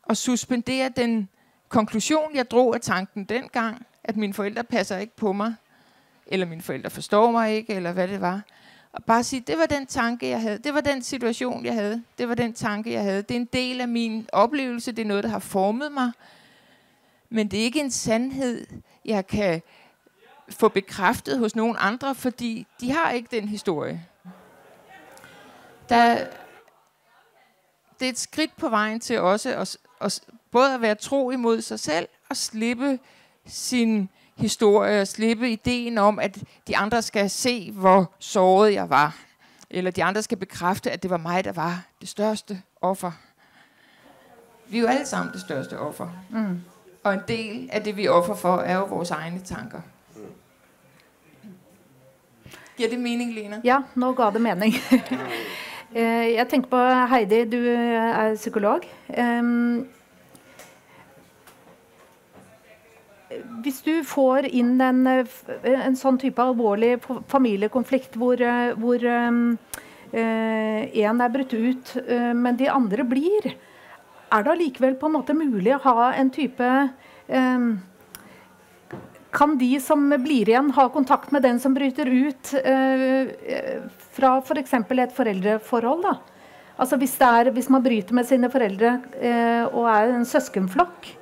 C: at suspendere den konklusion, jeg drog af tanken dengang, at mine forældre passer ikke på mig, eller mine forældre forstår mig ikke, eller hvad det var. Og bare sige, det var den tanke, jeg havde. Det var den situation, jeg havde. Det var den tanke, jeg havde. Det er en del af min oplevelse. Det er noget, der har formet mig. Men det er ikke en sandhed, jeg kan få bekræftet hos nogen andre, fordi de har ikke den historie. Det er et skridt på vejen til også både at være tro imod sig selv og slippe sin historie og slippe ideen om, at de andre skal se, hvor såret jeg var. Eller de andre skal bekræfte, at det var mig, der var det største offer. Vi er jo alle sammen det største offer. Mm. Og en del af det, vi offer for, er jo vores egne tanker. Giver det mening, Lena?
B: Ja, nå ga det mening. Jeg tenker på, Heidi, du er psykolog. Hvis du får inn en sånn type alvorlig familiekonflikt hvor en er brutt ut, men de andre blir, det likevel på en måte mulig å ha en type kan de som blir igjen ha kontakt med den som bryter ut fra for eksempel et foreldreforhold da? Altså hvis man bryter med sine foreldre og er en søskenflokk,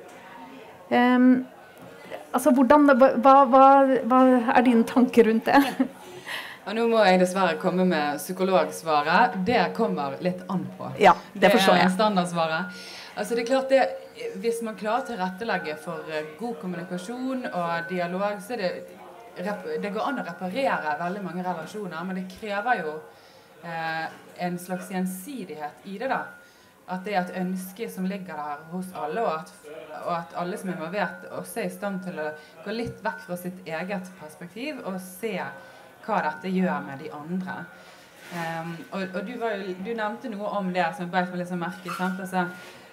B: altså hva dine tanker rundt det?
F: Og nå må jeg dessverre komme med psykologsvaret. Det kommer litt an på.
B: Ja, det forstår jeg.
F: Det standardsvaret. Altså det er klart det, hvis man klarer til å rettelegge for god kommunikasjon og dialog, så det går an å reparere veldig mange relasjoner, men det krever jo en slags gjensidighet i det da. At det er et ønske som ligger der hos alle, og at alle som er involvert også er i stand til å gå litt vekk fra sitt eget perspektiv og se hva dette gjør med de andre. Og du nevnte noe om det som ble litt så merkelig, sant? Altså,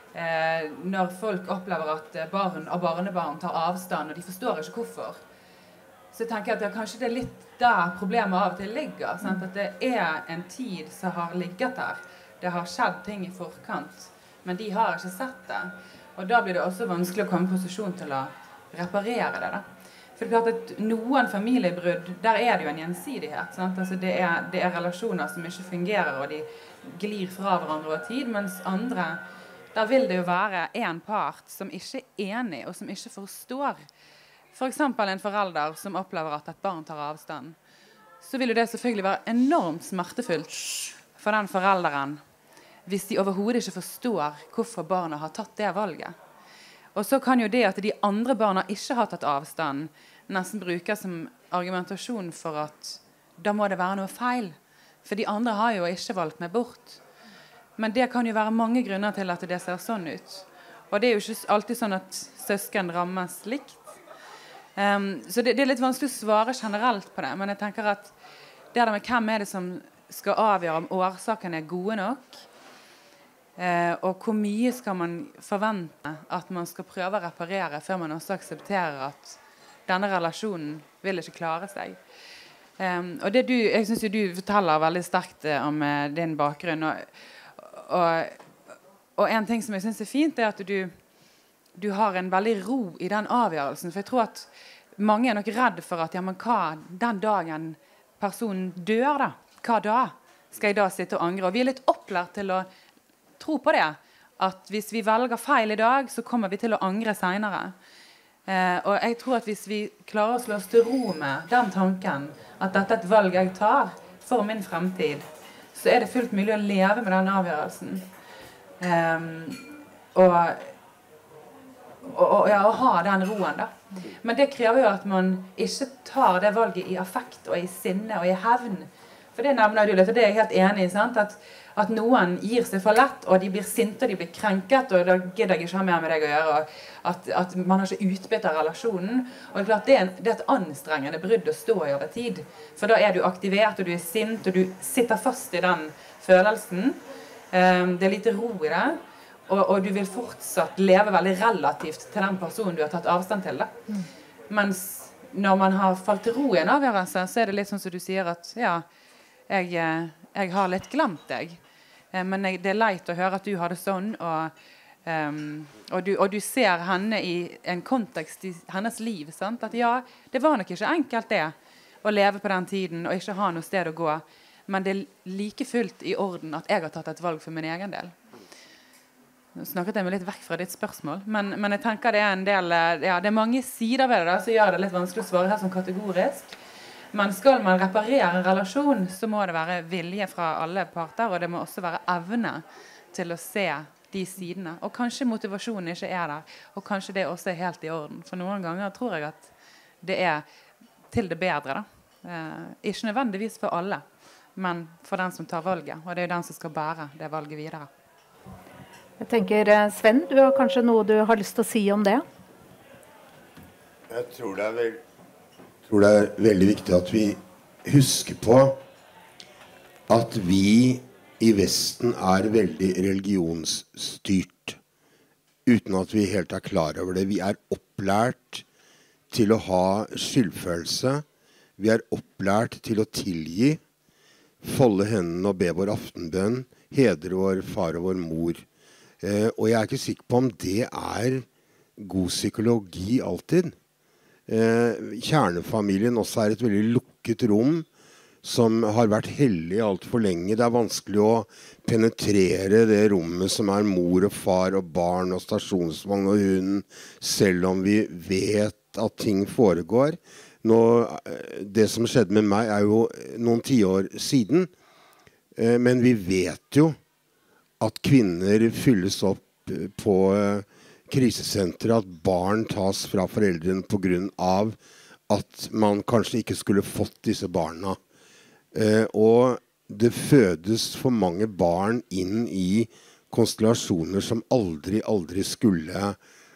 F: når folk opplever at barn og barnebarn tar avstand, og de forstår ikke hvorfor, så tenker jeg at kanskje det er litt der problemet av og til ligger, sant? At det er en tid som har ligget der. Det har skjedd ting i forkant, men de har ikke sett det. Og da blir det også vanskelig å komme i posisjon til å reparere det da. For det er klart at noen familiebrudd, der er det jo en gjensidighet, sant? Altså det er relasjoner som ikke fungerer, og de glir fra hverandre over tid, mens andre, der vil det jo være en part som ikke er enig, og som ikke forstår. For eksempel en forelder som opplever at et barn tar avstand. Så vil jo det selvfølgelig være enormt smertefullt for den forelderen, hvis de overhodet ikke forstår hvorfor barna har tatt det valget. Og så kan jo det at de andre barna ikke har tatt avstand, nesten brukes som argumentasjon for at da må det være noe feil. For de andre har jo ikke valgt meg bort. Men det kan jo være mange grunner til at det ser sånn ut. Og det er jo ikke alltid sånn at søsken rammes likt. Så det er litt vanskelig å svare generelt på det, men jeg tenker at det der med hvem er det som skal avgjøre om årsakene er gode nok, og hvor mye skal man forvente at man skal prøve å reparere før man også aksepterer at denne relasjonen vil ikke klare seg. Og jeg synes jo du forteller veldig sterkt om din bakgrunn, og en ting som jeg synes er fint er at du har en veldig ro i den avgjørelsen, for jeg tror at mange er nok redd for at ja, men hva den dagen personen dør da? Hva da? Skal jeg da sitte og angre? Og vi er litt opplært til å tro på det, at hvis vi velger feil i dag, så kommer vi til å angre senere. Og jeg tror at hvis vi klarer å slå oss til ro med den tanken, at dette er et valg jeg tar for min fremtid, så er det fullt mulig å leve med den avgjørelsen. Og ha den roen da. Men det krever jo at man ikke tar det valget i affekt og i sinne og i hevn. For det nevner du litt, og det er jeg helt enig i, sant? At noen gir seg for lett, og de blir sinte, og de blir krenket, og da gidder jeg ikke ha mer med deg å gjøre, og at man har ikke utbytte av relasjonen. Og det er klart, det er et anstrengende brudd å stå i over tid. For da er du aktivert, og du er sint, og du sitter fast i den følelsen. Det er lite ro i det, og du vil fortsatt leve veldig relativt til den personen du har tatt avstand til det. Mens når man har falt til ro i en avgjørelse, så er det litt sånn som du sier at, ja, jeg har litt glemt deg. Men det er leit å høre at du har det sånn, og Og du ser henne i en kontekst i hennes liv, sant? At ja, det var nok ikke enkelt det å leve på den tiden og ikke ha noe sted å gå, men det like fullt i orden at jeg har tatt et valg for min egen del. Nå snakket jeg meg litt vekk fra ditt spørsmål, men jeg tenker det en del, ja, det mange sider ved det da, så gjør det litt vanskelig å svare her som kategorisk. Men skal man reparere en relasjon, så må det være vilje fra alle parter, og det må også være evne til å se de sidene. Og kanskje motivasjonen ikke der, og kanskje det også helt i orden. For noen ganger tror jeg at det til det bedre da. Ikke nødvendigvis for alle, men for den som tar valget, og det den som skal bære det valget videre.
B: Jeg tenker, Sven, du har kanskje noe du har lyst til å si om det?
G: Jeg tror det er veldig viktig at vi husker på at vi i Vesten er veldig religionsstyrt, uten at vi helt er klar over det. Vi er opplært til å ha skyldfølelse, vi er opplært til å tilgi, folde hendene og be vår aftenbønn, hedre vår far og vår mor. Og jeg er ikke sikker på om det er god psykologi alltid. Kjernefamilien også er et veldig lukket rom som har vært hellig alt for lenge. Det er vanskelig å penetrere det rommet som er mor og far og barn og stasjonsvogn og hund, selv om vi vet at ting foregår. Det som skjedde med meg er jo noen tiår siden, men vi vet jo at kvinner fylles opp på krisesenteret, at barn tas fra foreldrene på grunn av at man kanskje ikke skulle fått disse barna. Og det fødes for mange barn inn i konstellasjoner som aldri skulle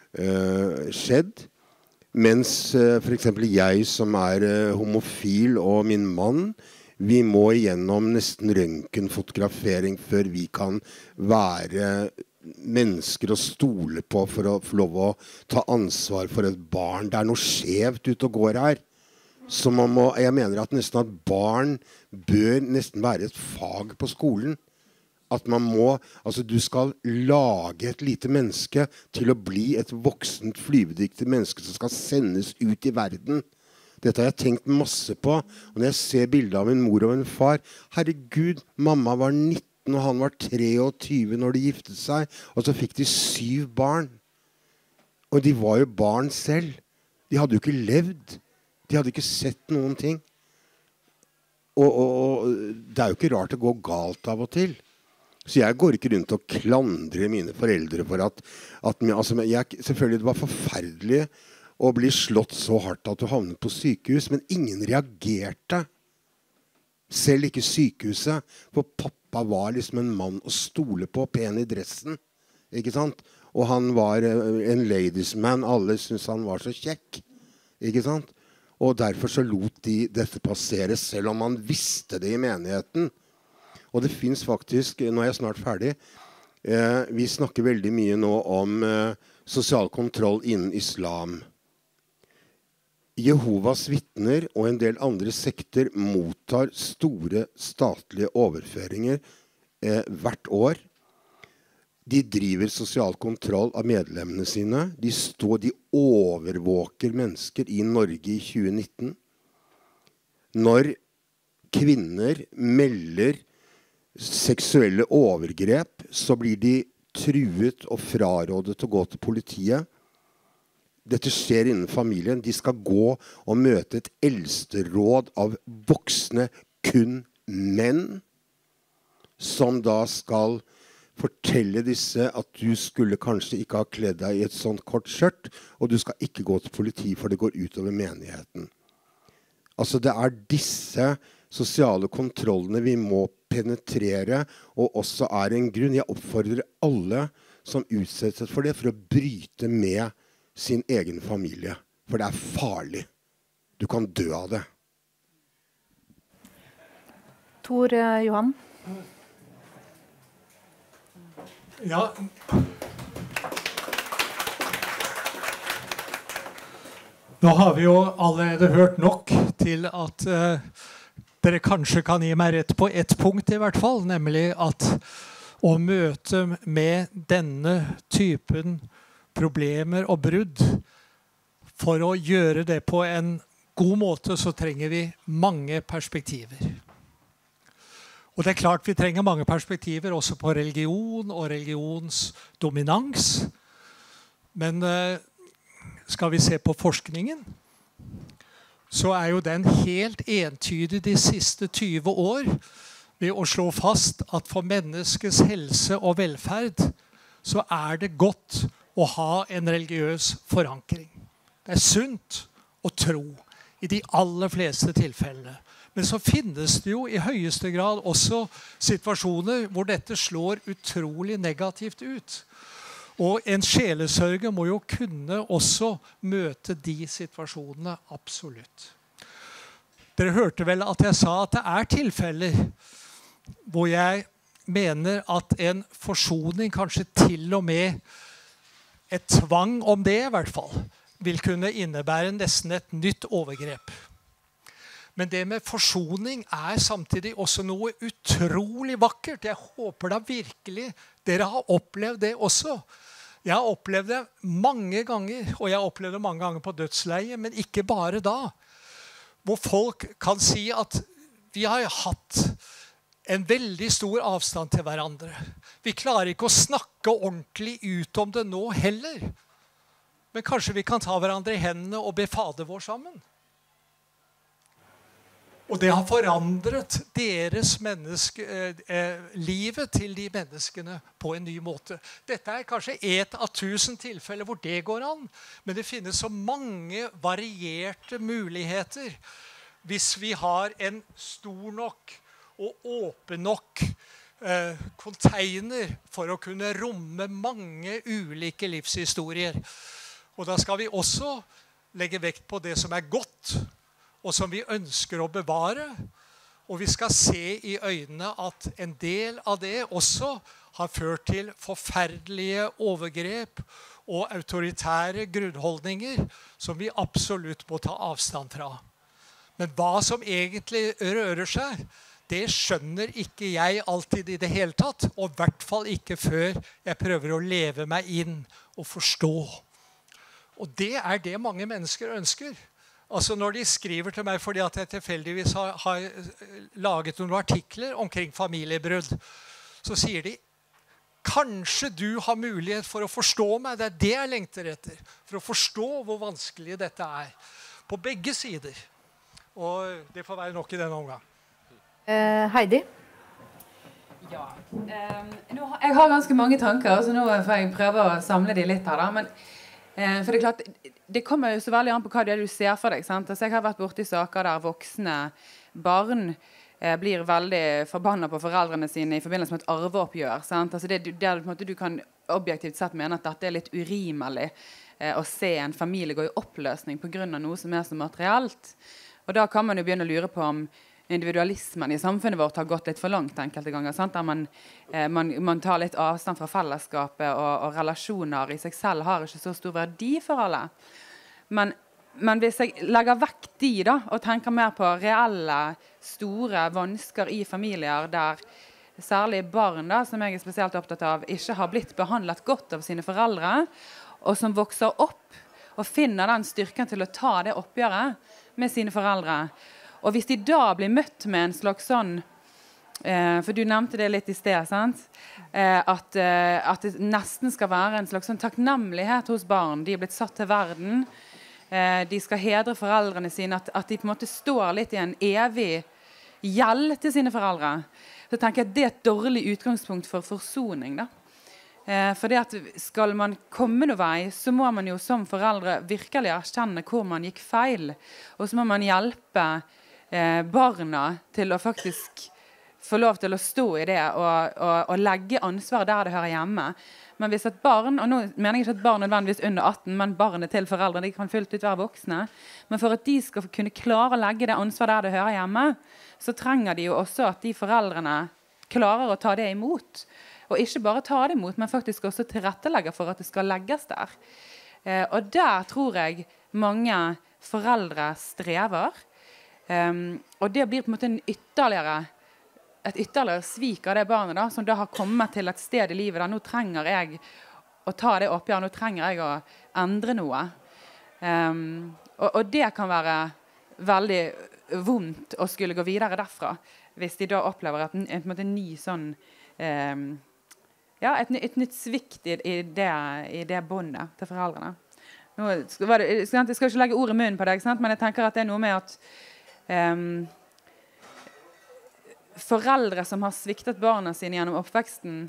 G: skjedd. Mens for eksempel jeg som er homofil og min mann, vi må igjennom nesten røntgenfotografering før vi kan være mennesker å stole på for å få lov å ta ansvar for et barn. Det er noe skjevt ute og går her. Så jeg mener at nesten at barn bør nesten være et fag på skolen. At du skal lage et lite menneske til å bli et voksent, flyvedyktig menneske som skal sendes ut i verden. Dette har jeg tenkt masse på, og når jeg ser bilder av en mor og en far, herregud, mamma var 19 og han var 23 når de giftet seg, og så fikk de 7 barn. Og de var jo barn selv. De hadde jo ikke levd. De hadde ikke sett noen ting. Og det er jo ikke rart det går galt av og til. Så jeg går ikke rundt og klandrer mine foreldre for selvfølgelig det var forferdelig å bli slått så hardt at du havnet på sykehus, men ingen reagerte. Selv ikke sykehuset, for pappa var liksom en mann å stole på, pen i dressen, ikke sant? Og han var en ladies man, alle syntes han var så kjekk, ikke sant? Og derfor så lot de dette passere, selv om man visste det i menigheten. Og det finnes faktisk, nå er jeg snart ferdig, vi snakker veldig mye nå om sosial kontroll innen islam. Jehovas vitner og en del andre sekter mottar store statlige overføringer hvert år. De driver sosial kontroll av medlemmene sine. De overvåker mennesker i Norge i 2019. Når kvinner melder seksuelle overgrep, så blir de truet og frarådet å gå til politiet. Dette skjer innen familien. De skal gå og møte et eldsteråd av voksne, kun menn, som da skal fortelle disse at du skulle kanskje ikke ha kledd deg i et sånt kort skjørt, og du skal ikke gå til politi, for det går utover menigheten. Altså det er disse sosiale kontrollene vi må penetrere, og også er en grunn. Jeg oppfordrer alle som utsettes for det, for å bryte med sin egen familie. For det er farlig. Du kan dø av det.
B: Tor Johan?
E: Ja. Nå har vi jo allerede hørt nok til at dere kanskje kan gi meg rett på ett punkt i hvert fall, nemlig at å møte med denne typen problemer og brudd. For å gjøre det på en god måte så trenger vi mange perspektiver. Og det klart vi trenger mange perspektiver også på religion og religionsdominans. Men skal vi se på forskningen, så jo den helt entydig de siste 20 år ved å slå fast at for menneskets helse og velferd så det godt å ha en religiøs forankring. Det sunt å tro i de aller fleste tilfellene. Men så finnes det jo i høyeste grad også situasjoner hvor dette slår utrolig negativt ut. Og en sjelesørger må jo kunne også møte de situasjonene absolutt. Dere hørte vel at jeg sa at det tilfeller hvor jeg mener at en forsoning, kanskje til og med et tvang om det i hvert fall, vil kunne innebære nesten et nytt overgrep. Men det med forsoning samtidig også noe utrolig vakkert. Jeg håper da virkelig dere har opplevd det også. Jeg har opplevd det mange ganger, og jeg har opplevd det mange ganger på dødsleie, men ikke bare da. Hvor folk kan si at vi har hatt en veldig stor avstand til hverandre. Vi klarer ikke å snakke ordentlig ut om det nå heller. Men kanskje vi kan ta hverandre i hendene og be Fader vår sammen. Og det har forandret deres livet til de menneskene på en ny måte. Dette kanskje 1 av 1000 tilfeller hvor det går an. Men det finnes så mange varierte muligheter hvis vi har en stor nok og åpen nok container for å kunne romme mange ulike livshistorier. Og da skal vi også legge vekt på det som godt, og som vi ønsker å bevare. Og vi skal se i øynene at en del av det også har ført til forferdelige overgrep og autoritære grunnholdninger som vi absolutt må ta avstand fra. Men hva som egentlig rører seg, det skjønner ikke jeg alltid i det hele tatt, og i hvert fall ikke før jeg prøver å leve meg inn og forstå. Og det det mange mennesker ønsker. Altså når de skriver til meg fordi at jeg tilfeldigvis har laget noen artikler omkring familiebrudd, så sier de, kanskje du har mulighet for å forstå meg, det jeg lengter etter, for å forstå hvor vanskelig dette på begge sider. Og det får være nok i denne omgang.
B: Heidi?
F: Ja, jeg har ganske mange tanker, så nå får jeg prøve å samle de litt her da, men for det klart, det kommer jo så veldig an på hva det du ser for deg, sant? Altså, jeg har vært borte i saker der voksne barn blir veldig forbannet på foreldrene sine i forbindelse med et arveoppgjør, sant? Altså, der på en måte, du kan objektivt sett mene at dette litt urimelig å se en familie gå i oppløsning på grunn av noe som så materielt. Og da kan man jo begynne å lure på om individualismen i samfunnet vårt har gått litt for langt enkelte ganger, sant? Der man tar litt avstand fra fellesskapet, og relasjoner i seg selv har ikke så stor verdi for alle. Men hvis jeg legger vekk de da, og tenker mer på reelle, store vansker i familier der særlig barn da, som jeg spesielt opptatt av, ikke har blitt behandlet godt av sine foreldre, og som vokser opp og finner den styrken til å ta det oppgjøret med sine foreldre. Og hvis de da blir møtt med en slags sånn, for du nevnte det litt i sted, sant? At det nesten skal være en slags sånn takknemlighet hos barn. De blitt satt til verden. De skal hedre foreldrene sine. At de på en måte står litt i en evig gjeld til sine foreldre. Så tenker jeg at det et dårlig utgangspunkt for forsoning da. For det at skal man komme noen vei, så må man jo som foreldre virkelig erkjenne hvor man gikk feil. Og så må man hjelpe barna til å faktisk få lov til å stå i det og legge ansvar der det hører hjemme. Men hvis et barn, og nå mener jeg ikke at barn nødvendigvis under 18, men barnet til foreldrene, de kan fullt ut være voksne, men for at de skal kunne klare å legge det ansvar der det hører hjemme, så trenger de jo også at de foreldrene klarer å ta det imot. Og ikke bare ta det imot, men faktisk også tilrettelegge for at det skal legges der. Og der tror jeg mange foreldre strever. Og det blir på en måte en ytterligere et ytterligere svik av det barnet da, som da har kommet til et sted i livet da, nå trenger jeg å ta det oppgjør, nå trenger jeg å endre noe. Og det kan være veldig vondt å skulle gå videre derfra, hvis de da opplever en ny sånn, et nytt svikt i det båndet til foreldrene. Jeg skal ikke legge ord i munnen på det, men jeg tenker at det er noe med at foreldre som har sviktet barna sine gjennom oppveksten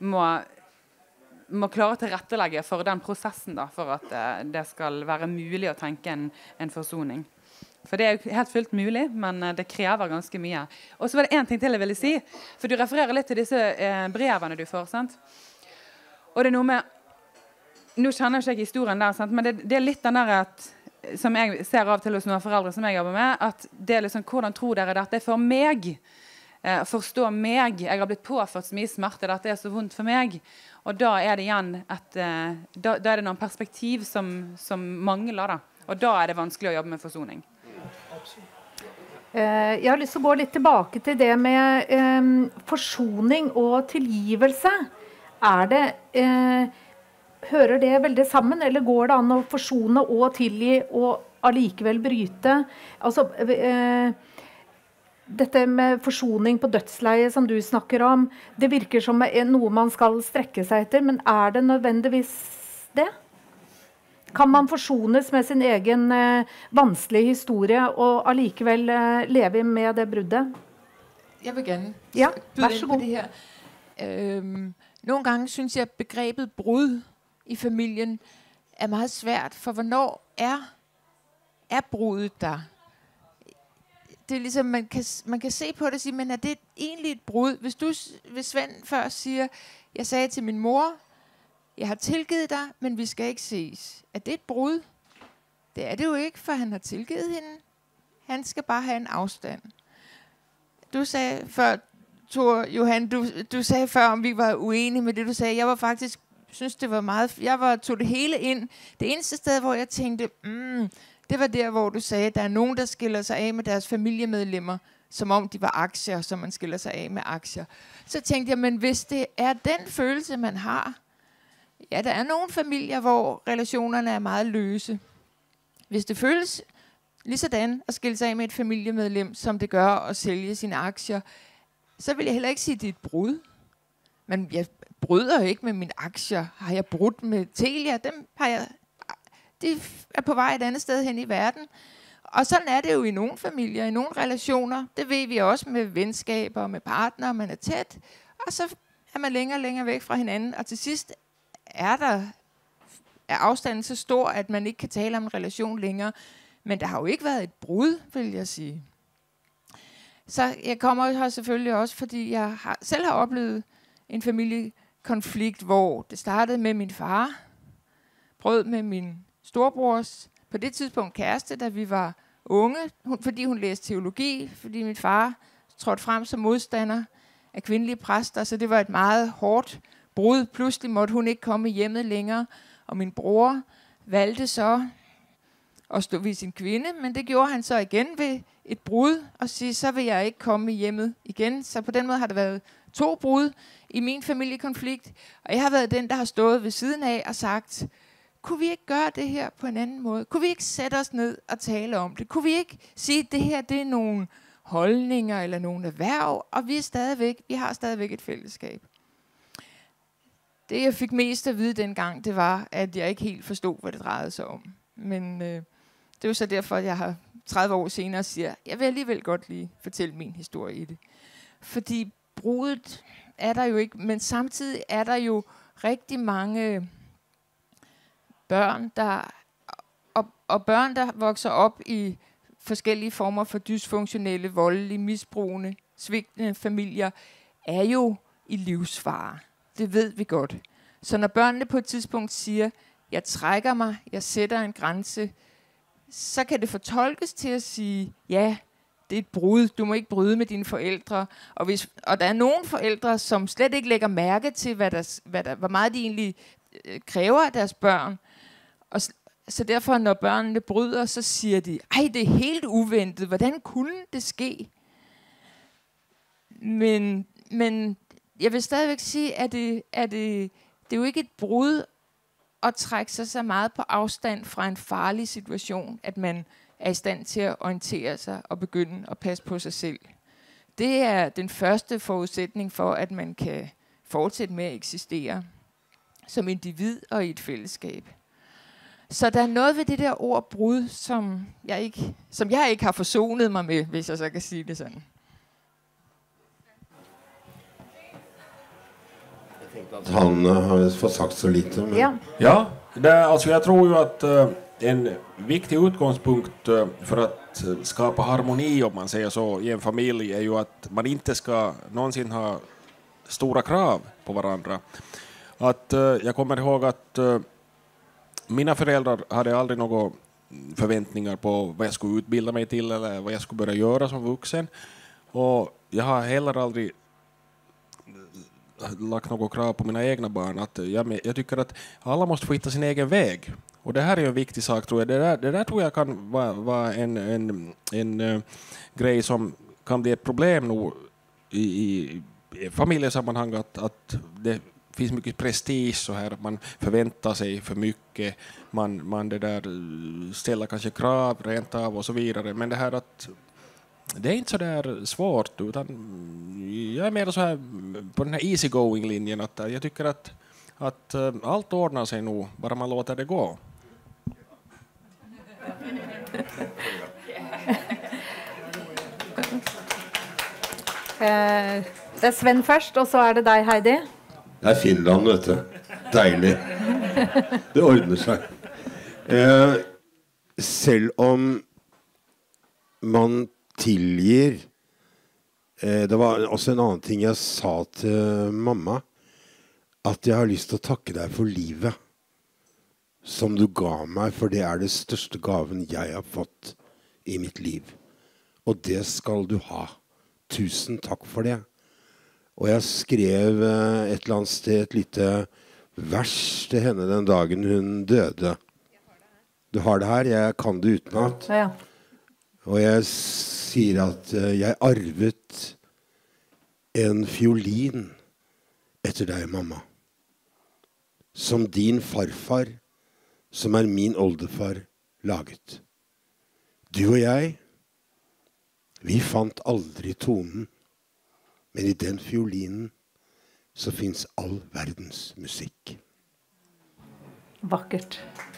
F: må klare å tilrettelegge for den prosessen da, for at det skal være mulig å tenke en forsoning. For det er jo helt fullt mulig, men det krever ganske mye. Og så var det en ting til jeg ville si, for du refererer litt til disse brevene du får, sant? Og det er noe med, nå kjenner jeg ikke historien der, sant? Men det er litt den der at, som jeg ser av til hos noen foreldre som jeg jobber med, at det er liksom, hvordan tror dere dette er for meg? Forstå meg, jeg har blitt påført så mye smerte, dette er så vondt for meg. Og da er det igjen da er det noen perspektiv som mangler da. Og da er det vanskelig å jobbe med forsoning.
B: Jeg har lyst til å gå litt tilbake til det med forsoning og tilgivelse. Hører det veldig sammen, eller går det an å forsone og tilgi og allikevel bryte? Altså, dette med forsoning på dødsleie som du snakker om, det virker som noe man skal strekke seg etter, men er det nødvendigvis det? Kan man forsones med sin egen vanskelige historie og allikevel leve med det bruddet?
C: Jeg vil gerne
B: vær så god.
C: Det her. Nogle gange synes jeg, at begrebet brud i familien er meget svært, for hvornår er brudet der? Det er ligesom, man kan se på det og sige, men er det egentlig et brud? Hvis Svend før siger, jeg sagde til min mor, jeg har tilgivet dig, men vi skal ikke ses. Er det et brud? Det er det jo ikke, for han har tilgivet hende. Han skal bare have en afstand. Du sagde før, Thor Johan, du sagde før, om vi var uenige med det, du sagde. Jeg var faktisk, synes det var meget, tog det hele ind. Det eneste sted, hvor jeg tænkte, det var der, hvor du sagde, der er nogen, der skiller sig af med deres familiemedlemmer, som om de var aktier, så man skiller sig af med aktier. Så tænkte jeg, men hvis det er den følelse, man har, ja, der er nogle familier, hvor relationerne er meget løse. Hvis det føles lige sådan at skille sig af med et familiemedlem, som det gør at sælge sine aktier, så vil jeg heller ikke sige, at det er et brud. Men jeg bryder jo ikke med mine aktier. Har jeg brudt med Telia? De er på vej et andet sted hen i verden. Og sådan er det jo i nogle familier, i nogle relationer. Det ved vi også med venskaber og med partnere, man er tæt. Og så er man længere og længere væk fra hinanden. Og til sidst er afstanden så stor, at man ikke kan tale om en relation længere. Men der har jo ikke været et brud, vil jeg sige. Så jeg kommer her selvfølgelig også, fordi jeg selv har oplevet en familiekonflikt, hvor det startede med min far, brød med min storbrors, på det tidspunkt kæreste, da vi var unge, fordi hun læste teologi, fordi min far trådte frem som modstander af kvindelige præster, så det var et meget hårdt brud. Pludselig måtte hun ikke komme hjemme længere, og min bror valgte så at stå ved sin kvinde, men det gjorde han så igen ved et brud, og sige, så vil jeg ikke komme i hjemmet igen. Så på den måde har der været 2 brud i min familiekonflikt, og jeg har været den, der har stået ved siden af og sagt, kunne vi ikke gøre det her på en anden måde? Kunne vi ikke sætte os ned og tale om det? Kunne vi ikke sige, at det her det er nogle holdninger eller nogle erhverv, og vi har stadigvæk et fællesskab. Det jeg fik mest at vide dengang, det var, at jeg ikke helt forstod, hvad det drejede sig om. Men det er jo så derfor, at jeg har 30 år senere siger, jeg vil alligevel godt lige fortælle min historie i det. Fordi brudet er der jo ikke, men samtidig er der jo rigtig mange børn, der vokser op i forskellige former for dysfunktionelle, voldelige, misbrugende, svigtende familier, er jo i livsfare. Det ved vi godt. Så når børnene på et tidspunkt siger, jeg trækker mig, jeg sætter en grænse, så kan det fortolkes til at sige, ja, det er et brud, du må ikke bryde med dine forældre. Og der er nogle forældre, som slet ikke lægger mærke til, hvor meget de egentlig kræver af deres børn. Og så derfor, når børnene bryder, så siger de, ej, det er helt uventet, hvordan kunne det ske? Men jeg vil stadigvæk sige, at det er jo ikke et brud at trække sig så meget på afstand fra en farlig situation, at man er i stand til at orientere sig og begynde at passe på sig selv. Det er den første forudsætning for, at man kan fortsætte med at eksistere som individ og i et fællesskab. Så der er noget ved det der ord brud, som jeg ikke har forsonet mig med, hvis jeg så kan sige det sådan.
G: Han har fått sagt så lite. Men...
D: Ja, alltså jag tror ju att en viktig utgångspunkt för att skapa harmoni, om man säger så, i en familj är ju att man inte ska någonsin ha stora krav på varandra. Att jag kommer ihåg att mina föräldrar hade aldrig några förväntningar på vad jag skulle utbilda mig till eller vad jag skulle börja göra som vuxen. Och jag har heller aldrig lagt något krav på mina egna barn. Att jag tycker att alla måste få hitta sin egen väg. Och det här är en viktig sak, tror jag. Det där tror jag kan vara en grej som kan bli ett problem nog i familjesammanhang. Att det finns mycket prestige så här. Man förväntar sig för mycket. Man det där ställer kanske krav rent av och så vidare. Men det här att det är inte så där svårt, utan jag är mer så här på den här easygoing-linjen att jag tycker att allt ordnar sig nog, bara man låter det gå.
B: Det är Sven först, och så är det dig, Heidi.
G: Det är Finland, vet du. Deilig. Det ordner seg. Selv om man tilgir. Det var også en annen ting jeg sa til mamma, at jeg har lyst til å takke deg for livet som du ga meg, for det er det største gaven jeg har fått i mitt liv. Og det skal du ha. Tusen takk for det. Og jeg skrev et eller annet sted et lite vers til henne den dagen hun døde. Du har det her, jeg kan det utenat.
B: Ja.
G: Og jeg sier at jeg arvet en fiolin etter deg, mamma. Som din farfar, som er min oldefar, laget. Du og jeg, vi fant aldri tonen, men i den fiolinen så finnes all verdens musikk.
B: Vakkert.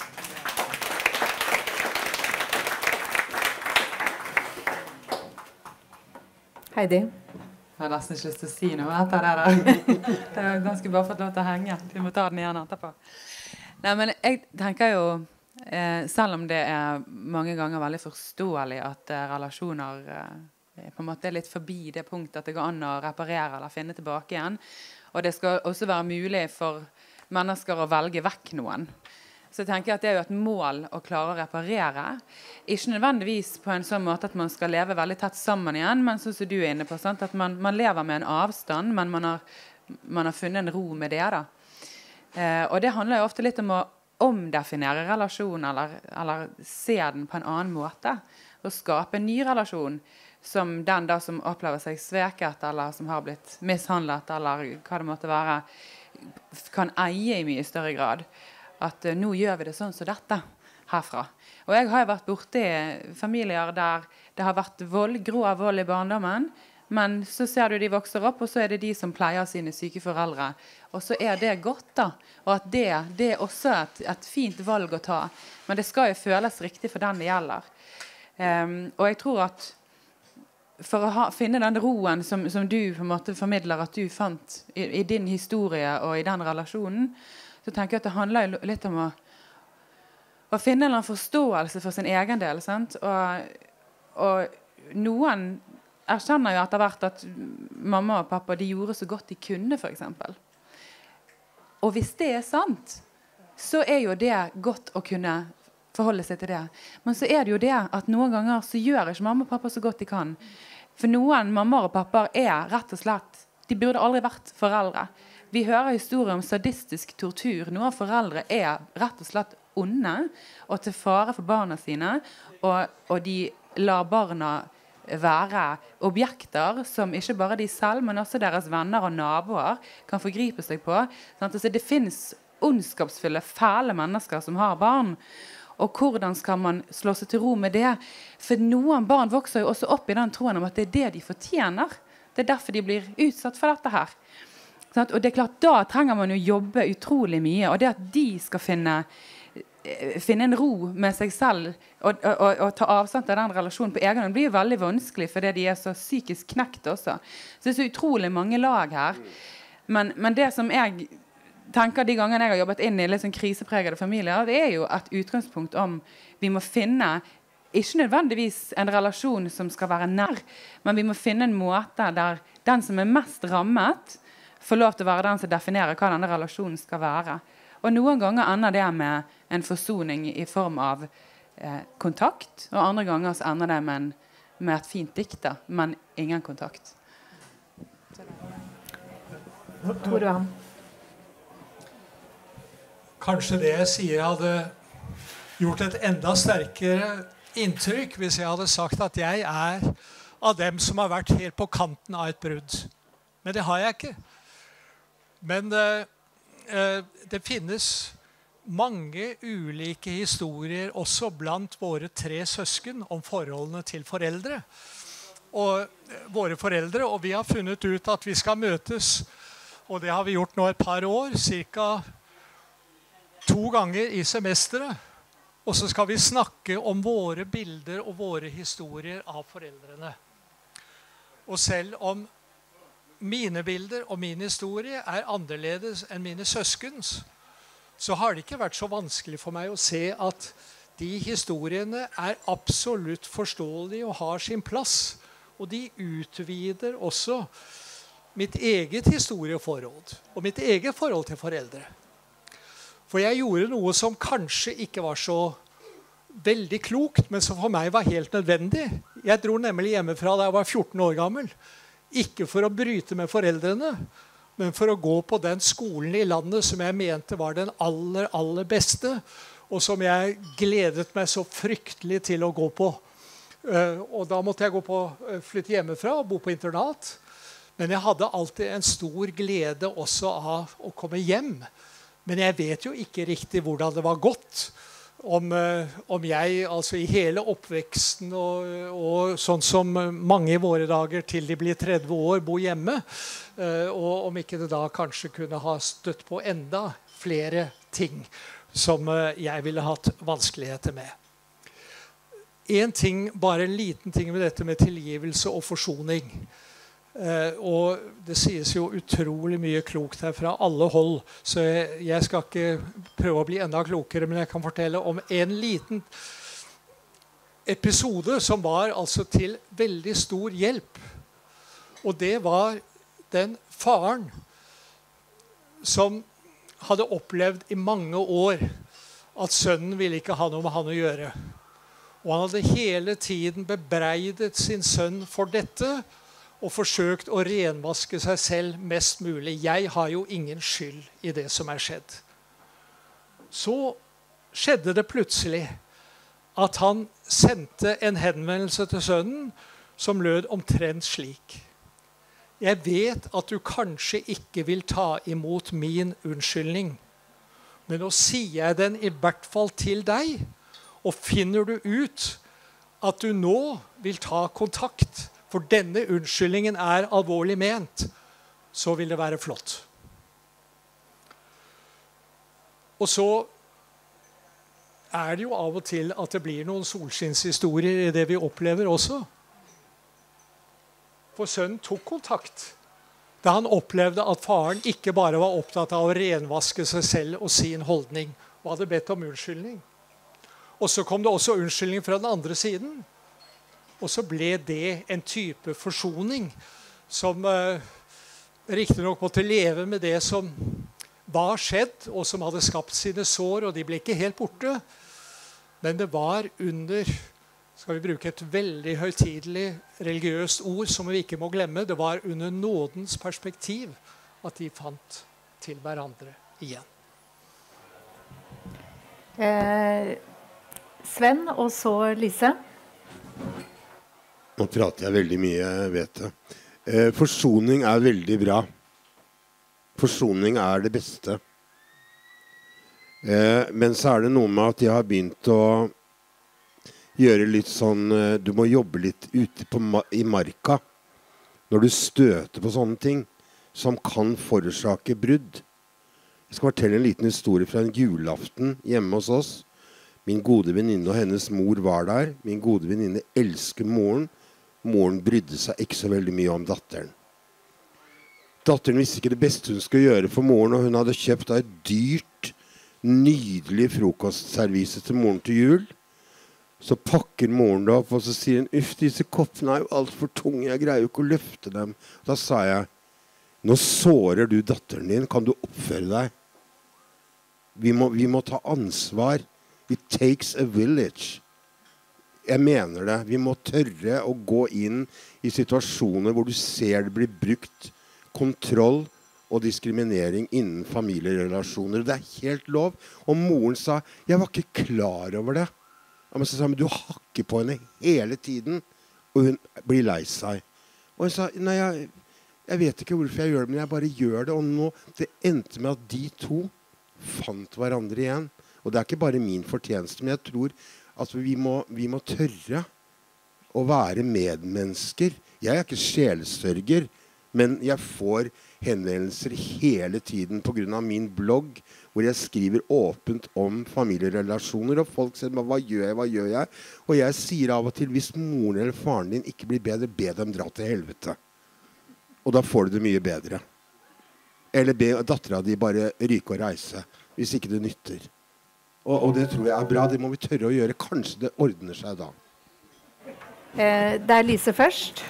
B: Heidi?
F: Jeg har nesten ikke lyst til å si noe etter det der. Det er ganske bare fått lov til å henge. Vi må ta den igjen etterpå. Nei, men jeg tenker jo, selv om det er mange ganger veldig forståelig at relasjoner på en måte er litt forbi det punktet at det går an å reparere eller finne tilbake igjen, og det skal også være mulig for mennesker å velge vekk noen, så tenker jeg at det er jo et mål å klare å reparere. Ikke nødvendigvis på en sånn måte at man skal leve veldig tett sammen igjen, men sånn som du er inne på, sant? At man lever med en avstand, men man har funnet en ro med det da. Og det handler jo ofte litt om å omdefinere relasjon, eller se den på en annen måte, og skape en ny relasjon, som den da som opplever seg sveket, eller som har blitt mishandlet, eller hva det måtte være, kan eie i mye større grad. At nå gjør vi det sånn som dette herfra. Og jeg har jo vært borte i familier der det har vært vold, grov vold i barndommen, men så ser du de vokser opp, og så er det de som pleier sine syke foreldre. Og så er det godt da, og at det er også et fint valg å ta. Men det skal jo føles riktig for den det gjelder. Og jeg tror at for å finne den roen som du på en måte formidler at du fant i din historie og i den relasjonen, så tenker jeg at det handler litt om å finne en forståelse for sin egen del, sant? Og noen erkjenner jo etter hvert at mamma og pappa, de gjorde så godt de kunne, for eksempel. Og hvis det er sant, så er jo det godt å kunne forholde seg til det. Men så er det jo det at noen ganger så gjør ikke mamma og pappa så godt de kan. For noen mamma og pappa er rett og slett, de burde aldri vært foreldre. Vi hører historier om sadistisk tortur. Noen foreldre er rett og slett onde og til fare for barna sine, og de lar barna være objekter som ikke bare de selv, men også deres venner og naboer kan forgripe seg på. Sant? Altså, det finnes ondskapsfulle, fæle mennesker som har barn. Og hvordan skal man slå seg til ro med det? For noen barn vokser jo også opp i den troen om at det er det de fortjener. Det er derfor de blir utsatt for dette her. Sant? Og det er klart, da trenger man jo jobbe utrolig mye. Og det at de skal finne en ro med seg selv og ta avstand til den relasjonen på egen hånd blir jo veldig vanskelig fordi de er så psykisk knekt også. Så det er så utrolig mange lag her. Men det som jeg tenker de gangene jeg har jobbet inn i litt sånn krisepregede familier, det er jo et utgangspunkt om vi må finne ikke nødvendigvis en relasjon som skal være nær, men vi må finne en måte der den som er mest rammet får lov til å være den som definerer hva denne relasjonen skal være. Og noen ganger ender det med en forsoning i form av kontakt, og andre ganger så ender det med et fint dikt, men ingen kontakt.
B: Tore Johan.
E: Kanskje det jeg sier hadde gjort et enda sterkere inntrykk hvis jeg hadde sagt at jeg er av dem som har vært helt på kanten av et brudd. Men det har jeg ikke. Men det finnes mange ulike historier også blant våre 3 søsken om forholdene til foreldre. Og våre foreldre, og vi har funnet ut at vi skal møtes, og det har vi gjort nå et par år, cirka 2 ganger i semesteret. Og så skal vi snakke om våre bilder og våre historier av foreldrene. Og selv om mine bilder og min historie er annerledes enn mine søskens, så har det ikke vært så vanskelig for meg å se at de historiene er absolutt forståelige og har sin plass. Og de utvider også mitt eget historieforhold og mitt eget forhold til foreldre. For jeg gjorde noe som kanskje ikke var så veldig klokt, men som for meg var helt nødvendig. Jeg dro nemlig hjemmefra da jeg var 14 år gammel. Ikke for å bryte med foreldrene, men for å gå på den skolen i landet som jeg mente var den aller, aller beste, og som jeg gledet meg så fryktelig til å gå på. Og da måtte jeg flytte hjemmefra og bo på internat. Men jeg hadde alltid en stor glede også av å komme hjem. Men jeg vet jo ikke riktig hvordan det var gått. Om jeg altså i hele oppveksten og sånn som mange i våre dager til de blir 30 år bo hjemme, og om ikke det da kanskje kunne ha støtt på enda flere ting som jeg ville hatt vanskeligheter med. Bare en liten ting med dette med tilgivelse og forsoning. Og det sies jo utrolig mye klokt her fra alle hold, så jeg skal ikke prøve å bli enda klokere, men jeg kan fortelle om en liten episode som var altså til veldig stor hjelp. Og det var den faren som hadde opplevd i mange år at sønnen ville ikke ha noe med han å gjøre. Og han hadde hele tiden bebreidet sin sønn for dette, og forsøkt å renvaske seg selv mest mulig. Jeg har jo ingen skyld i det som er skjedd. Så skjedde det plutselig at han sendte en henvendelse til sønnen som lød omtrent slik. Jeg vet at du kanskje ikke vil ta imot min unnskyldning, men nå sier jeg den i hvert fall til deg, og finner du ut at du nå vil ta kontakt, for denne unnskyldningen er alvorlig ment, så vil det være flott. Og så er det jo av og til at det blir noen solskinnshistorier i det vi opplever også. For sønnen tok kontakt da han opplevde at faren ikke bare var opptatt av å renvaske seg selv og sin holdning, og hadde bedt om unnskyldning. Og så kom det også unnskyldning fra den andre siden. Og så ble det en type forsoning som riktig nok måtte leve med det som var skjedd, og som hadde skapt sine sår, og de ble ikke helt borte. Men det var under, skal vi bruke et veldig høytidelig religiøst ord som vi ikke må glemme, det var under nådens perspektiv at de fant til hverandre igjen.
B: Sven og så Lise.
G: Nå prater jeg veldig mye, jeg vet det. Forsoning er veldig bra. Forsoning er det beste. Men så er det noe med at jeg har begynt å gjøre litt sånn, du må jobbe litt ute i marka når du støter på sånne ting som kan forårsake brudd. Jeg skal fortelle en liten historie fra en julaften hjemme hos oss. Min gode venninne og hennes mor var der. Min gode venninne elsker moren. Moren brydde seg ikke så veldig mye om datteren. Datteren visste ikke det beste hun skulle gjøre for moren, og hun hadde kjøpt et dyrt, nydelig frokostservise til moren til jul. Så pakker moren det opp, og så sier hun, uff, disse koppene er jo alt for tunge, jeg greier jo ikke å løfte dem. Da sa jeg, nå sårer du datteren din, kan du oppføre deg? Vi må ta ansvar. It takes a village. Jeg mener det. Vi må tørre å gå inn i situasjoner hvor du ser det blir brukt kontroll og diskriminering innen familierelasjoner. Det er helt lov. Og moren sa, jeg var ikke klar over det. Men så sa hun, du hakker på henne hele tiden. Og hun blir lei seg. Og hun sa, nei, jeg vet ikke hvorfor jeg gjør det, men jeg bare gjør det. Og nå, det endte med at de to fant hverandre igjen. Og det er ikke bare min fortjeneste, men jeg tror at vi må tørre å være medmennesker. Jeg er ikke sjelesørger, men jeg får henvendelser hele tiden på grunn av min blogg, hvor jeg skriver åpent om familierelasjoner, og folk sier, hva gjør jeg? Og jeg sier av og til, hvis moren eller faren din ikke blir bedre, be dem dra til helvete. Og da får du det mye bedre. Eller be datteren din bare ryke og reise, hvis ikke det nytter. Og det tror jeg er bra. Det må vi tørre å gjøre. Kanskje det ordner seg da.
B: Det er Lise først.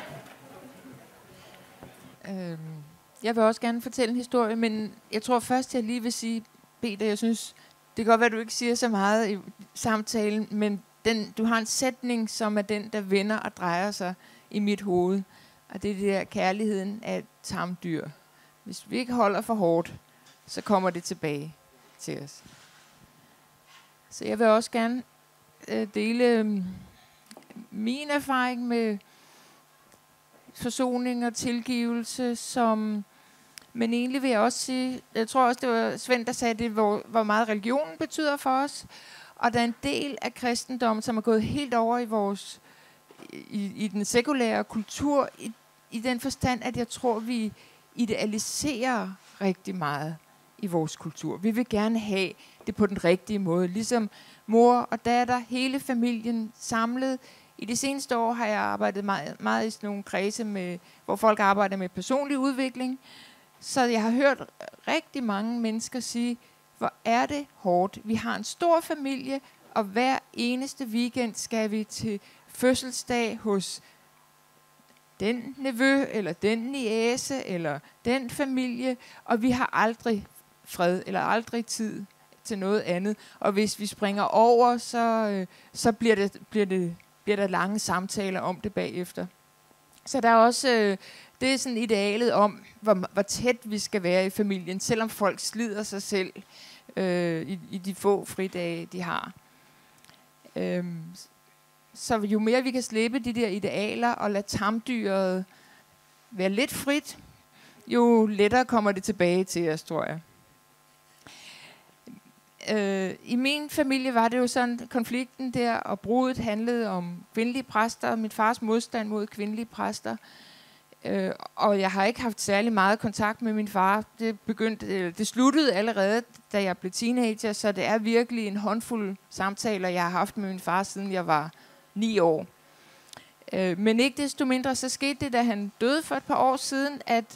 C: Jeg vil også gerne fortælle en historie, men jeg tror først, jeg lige vil sige, Peter, jeg synes, det kan godt være, du ikke siger så meget i samtalen, men du har en sætning, som er den, der vender og drejer sig i mit hoved. Og det er det der, kærligheden af et tamdyr. Hvis vi ikke holder for hårdt, så kommer det tilbage til os. Så jeg vil også gerne dele min erfaring med forsoning og tilgivelse, men egentlig vil jeg også sige, jeg tror også, det var Svend, der sagde det, hvor meget religionen betyder for os. Og der er en del af kristendommen, som er gået helt over i den sekulære kultur, i den forstand, at jeg tror, vi idealiserer rigtig meget i vores kultur. Vi vil gerne have det på den rigtige måde. Ligesom mor og datter, hele familien samlet. I de seneste år har jeg arbejdet meget i sådan nogle kredse, hvor folk arbejder med personlig udvikling. Så jeg har hørt rigtig mange mennesker sige, hvor er det hårdt. Vi har en stor familie, og hver eneste weekend skal vi til fødselsdag hos den nevø, eller den niece, eller den familie, og vi har aldrig fred, eller aldrig tid til noget andet. Og hvis vi springer over, så bliver der lange samtaler om det bagefter. Så der er også, det er sådan idealet om, hvor tæt vi skal være i familien, selvom folk slider sig selv i de få fridage, de har. Så jo mere vi kan slippe de der idealer og lade tamdyret være lidt frit, jo lettere kommer det tilbage til os, tror jeg. I min familie var det jo sådan, konflikten der og bruddet handlede om kvindelige præster, min fars modstand mod kvindelige præster. Og jeg har ikke haft særlig meget kontakt med min far. Det sluttede allerede, da jeg blev teenager, så det er virkelig en håndfuld samtaler, jeg har haft med min far, siden jeg var 9 år. Men ikke desto mindre, så skete det, da han døde for et par år siden, at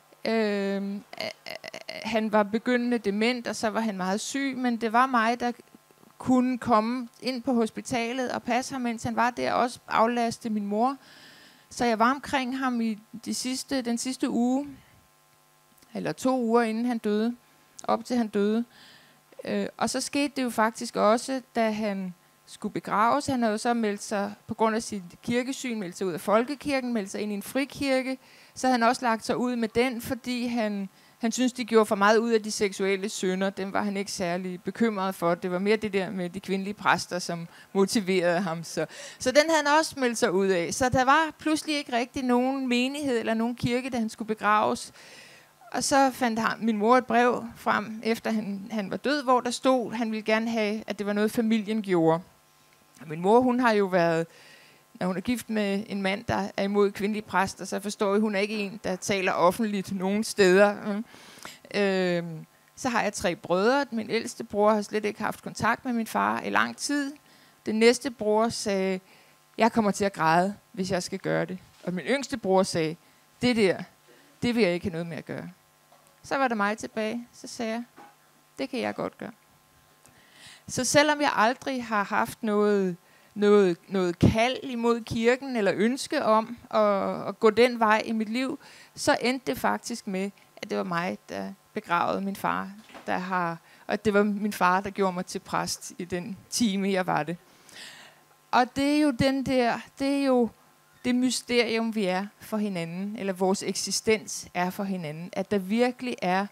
C: han var begyndende dement, og så var han meget syg, men det var mig, der kunne komme ind på hospitalet og passe ham, mens han var der, og også aflaste min mor. Så jeg var omkring ham i den sidste uge, eller 2 uger inden han døde, op til han døde. Og så skete det jo faktisk også, da han skulle begraves. Han havde jo så meldt sig, på grund af sit kirkesyn, meldt sig ud af folkekirken, meldt sig ind i en frikirke. Så havde han også lagt sig ud med den, fordi Han synes, de gjorde for meget ud af de seksuelle synder. Dem var han ikke særlig bekymret for. Det var mere det der med de kvindelige præster, som motiverede ham. Så den havde han også meldt sig ud af. Så der var pludselig ikke rigtig nogen menighed eller nogen kirke, da han skulle begraves. Og så fandt min mor et brev frem, efter han var død, hvor der stod, han ville gerne have, at det var noget, familien gjorde. Og min mor, hun har jo været, når hun er gift med en mand, der er imod kvindelige præster, så forstår jeg, hun er ikke en, der taler offentligt nogen steder. Så har jeg 3 brødre. Min ældste bror har slet ikke haft kontakt med min far i lang tid. Den næste bror sagde, jeg kommer til at græde, hvis jeg skal gøre det. Og min yngste bror sagde, det vil jeg ikke have noget med at gøre. Så var der mig tilbage. Så sagde jeg, det kan jeg godt gøre. Så selvom jeg aldrig har haft noget kald imod kirken, eller ønske om at gå den vej i mit liv, så endte det faktisk med, at det var mig, der begravede min far. Og det var min far, der gjorde mig til præst i den time, jeg var det. Og det er jo det er jo det mysterium, vi er for hinanden, eller vores eksistens er for hinanden, at der virkelig er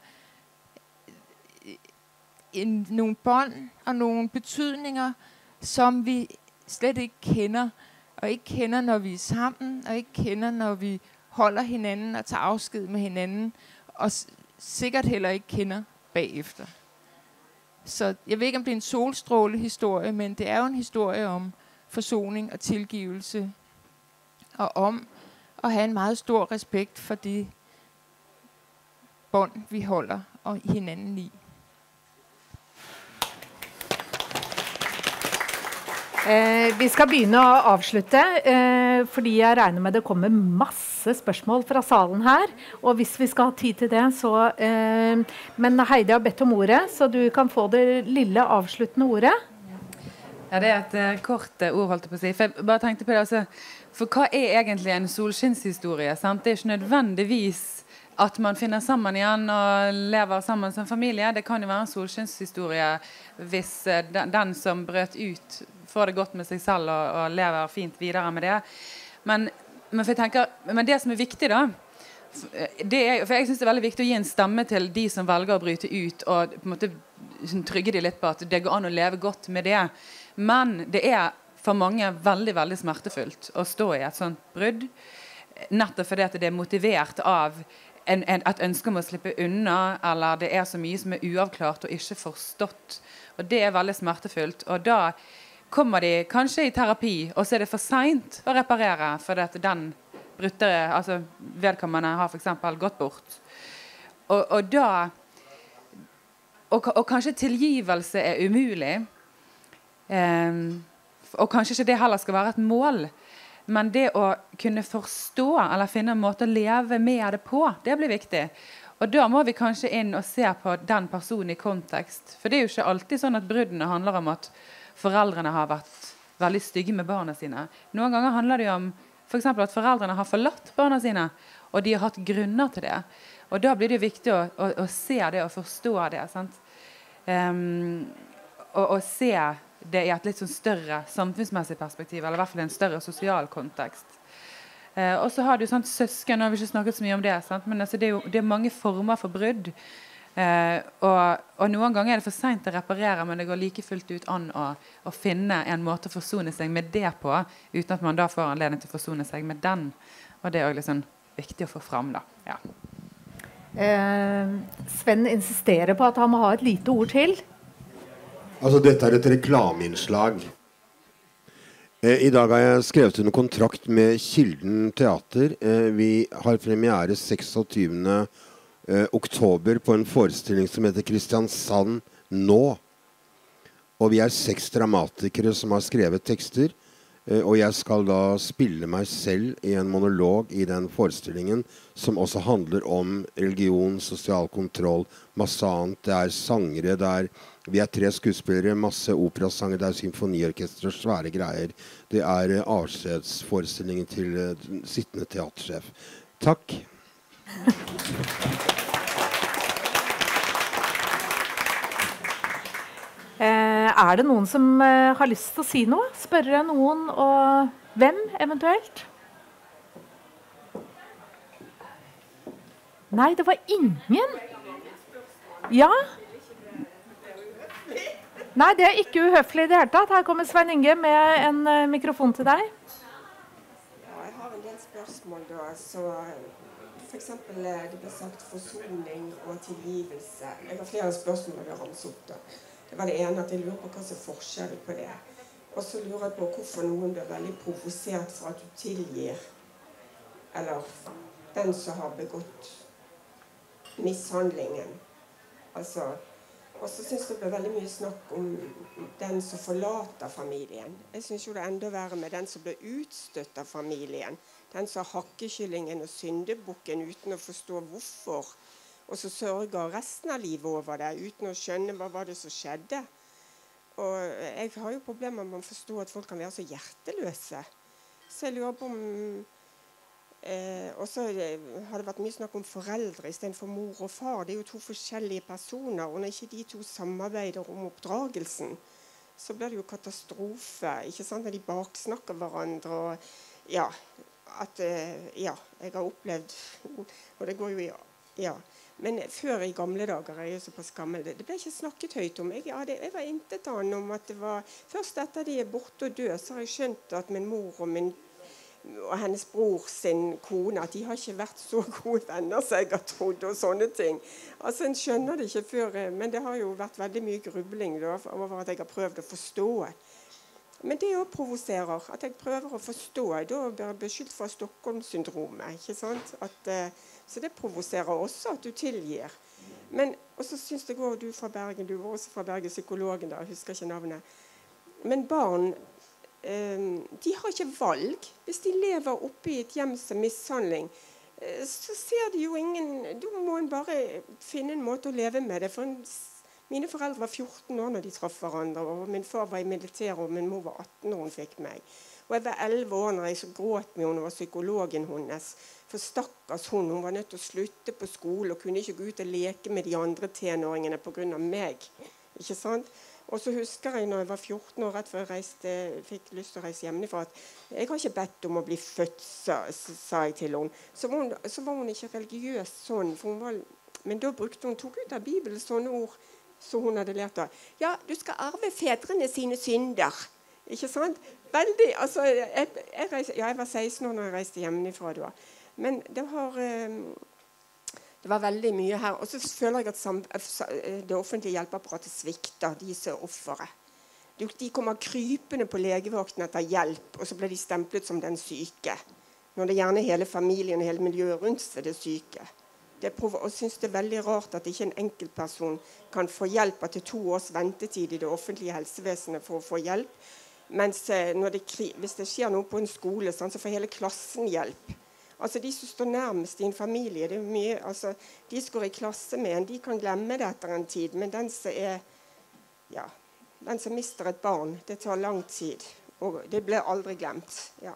C: nogle bånd og nogle betydninger, som vi slet ikke kender, og ikke kender, når vi er sammen, og ikke kender, når vi holder hinanden og tager afsked med hinanden, og sikkert heller ikke kender bagefter. Så jeg ved ikke, om det er en solstrålehistorie, men det er jo en historie om forsoning og tilgivelse, og om at have en meget stor respekt for de bånd, vi holder og hinanden i.
B: Vi skal begynne å avslutte, fordi jeg regner med det kommer masse spørsmål fra salen her, og hvis vi skal ha tid til det, så... Men Heidi har bedt om ordet, så du kan få det lille avsluttende ordet.
F: Ja, det er et kort ord, holdt jeg på å si. For jeg bare tenkte på det, altså, for hva er egentlig en solskinnshistorie? Sant? Det er ikke nødvendigvis at man finner sammen igjen og lever sammen som familie. Det kan jo være en solskinnshistorie hvis den som brøt ut får det godt med seg selv og lever fint videre med det. Men det som er viktig da, for jeg synes det er veldig viktig å gi en stemme til de som velger å bryte ut og på en måte trygge de litt på at det går an å leve godt med det. Men det er for mange veldig, veldig smertefullt å stå i et sånt brudd, nettopp fordi at det er motivert av et ønske om å slippe unna, eller det er så mye som er uavklart og ikke forstått. Og det er veldig smertefullt. Og da kommer de kanskje i terapi, og så er det for sent å reparere, for at den bruttere, altså vedkommende har for eksempel gått bort. Og kanskje tilgivelse er umulig, og kanskje ikke det heller skal være et mål, men det å kunne forstå eller finne en måte å leve med det på, det blir viktig. Og da må vi kanskje inn og se på den personen i kontekst. For det er jo ikke alltid sånn at bruddene handler om at foreldrene har vært veldig stygge med barna sine. Noen ganger handler det om for eksempel at foreldrene har forlatt barna sine, og de har hatt grunner til det. Og da blir det viktig å se det og forstå det, sant? Og se det i et litt sånn større samfunnsmessig perspektiv, eller i hvert fall en større sosial kontekst. Og så har du sånn søsken, nå har vi ikke snakket så mye om det, sant? Men altså, det er mange former for brudd, og noen ganger er det for sent å reparere, men det går like fullt ut an å finne en måte å forsone seg med det på, uten at man da får anledning til å forsone seg med den. Og det er jo litt sånn viktig å få frem da. Ja.
B: Sven insisterer på at han må ha et lite ord til.
G: Altså, dette er et reklameinnslag. I dag har jeg skrevet under kontrakt med Kilden Teater. Vi har premiere 26. oktober på en forestilling som heter Kristiansand nå. Og vi er 6 dramatikere som har skrevet tekster. Og jeg skal da spille meg selv i en monolog i den forestillingen som også handler om religion, sosial kontroll, masse annet. Det er sangere, vi er 3 skuespillere, masse operasanger, det er symfoniorkester, svære greier. Det er avskjedsforestillingen til sittende teatersjef. Takk.
B: Er det noen som har lyst til å si noe? Spørre noen, og hvem eventuelt? Nei, det var ingen. Ja. Nei, det ikke uhøflig I det hele tatt. Her kommer Svein Inge med en mikrofon til deg.
H: Ja, jeg har en del spørsmål da. Så for eksempel, det ble sagt forsoning og tilgivelse. Jeg har flere spørsmål jeg ramset opp da. Det var det ene at jeg lurer på hva som forskjell på det. Og så lurer jeg på hvorfor noen blir veldig provosert for at du tilgir. Eller den som har begått mishandlingen. Altså, og så synes jeg det blir veldig mye snakk om den som forlater familien. Jeg synes jo det er enda verre med den som blir utstøtt av familien. Den som har hakkekyllingen og syndebukken uten å forstå hvorfor. Og så sørger resten av livet over det, uten å skjønne hva var det som skjedde. Og jeg har jo problemer med å forstå at folk kan være så hjerteløse. Så jeg lurer på om... og så har det vært mye snakk om foreldre I stedet for mor og far. Det jo to forskjellige personer, og når ikke de to samarbeider om oppdragelsen, så blir det jo katastrofe, ikke sant? Når de baksnakker hverandre, og ja, at, ja, jeg har opplevd, og det går jo ja. Men før I gamle dager, jeg jo såpass gammel, det ble ikke snakket høyt om. Jeg var intetanende om at det var, først etter de borte og død, så har jeg skjønt at min mor og hennes bror sin kone, at de har ikke vært så gode venner som jeg har trodd, og sånne ting. Altså, en skjønner det ikke før, men det har jo vært veldig mye grubling da, over at jeg har prøvd å forstå. Men det jo provoserer, at jeg prøver å forstå. Da blir jeg beskyldt for Stockholm-syndromet, ikke sant? Så det provoserer også at du tilgir. Men, og så synes jeg også, du fra Bergen, du var også fra Bergen, psykologen der, jeg husker ikke navnet. Men barn, de har ikke valg. Hvis de lever oppe I et hjem som mishandling, så ser de jo ingen, da må en bare finne en måte å leve med det. For mine foreldre var 14 år når de traff hverandre, og min far var I militæret, og min mor var 18 når hun fikk meg. Og jeg var 11 år når jeg så gråt med henne, og var psykologen hennes. For stakkars hun var nødt til å slutte på skole, og kunne ikke gå ut og leke med de andre tenåringene på grunn av meg. Ikke sant? Og så husker jeg når jeg var 14 år, rett før jeg fikk lyst til å reise hjemmefra, at jeg har ikke bedt om å bli født, sa jeg til henne. Så var hun ikke religiøs sånn, for hun var, men da tok ut av Bibelen sånne ord, så hun hadde lært av. Ja, du skal arve fedrene sine synder. Ikke sant? Veldig, altså, jeg var 16 år når jeg reiste hjemmefra da. Men det var veldig mye her. Og så føler jeg at det offentlige hjelpeapparatet svikter de som offere. De kommer krypende på legevakten etter hjelp, og så blir de stemplet som den syke. Når det gjerne hele familien og hele miljøet rundt seg er syke. Og synes det veldig rart at ikke en enkeltperson kan få hjelp til 2 års ventetid I det offentlige helsevesenet for å få hjelp. Mens hvis det skjer noe på en skole, så får hele klassen hjelp. Altså de som står nærmest I en familie, det mye, altså, de som går I klasse med en, de kan glemme det etter en tid. Men den som mister et barn, det tar lang tid. Og det blir aldri glemt, ja.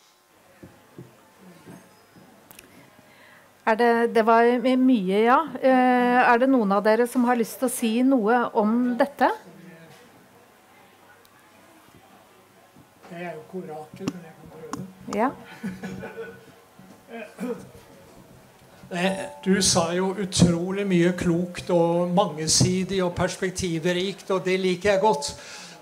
B: Det var mye, ja. Det noen av dere som har lyst til å si noe om dette?
E: Det jo korakel, men jeg kan prøve.
B: Ja.
E: Du sa jo utrolig mye klokt og mangesidig og perspektivrikt, og det liker jeg godt.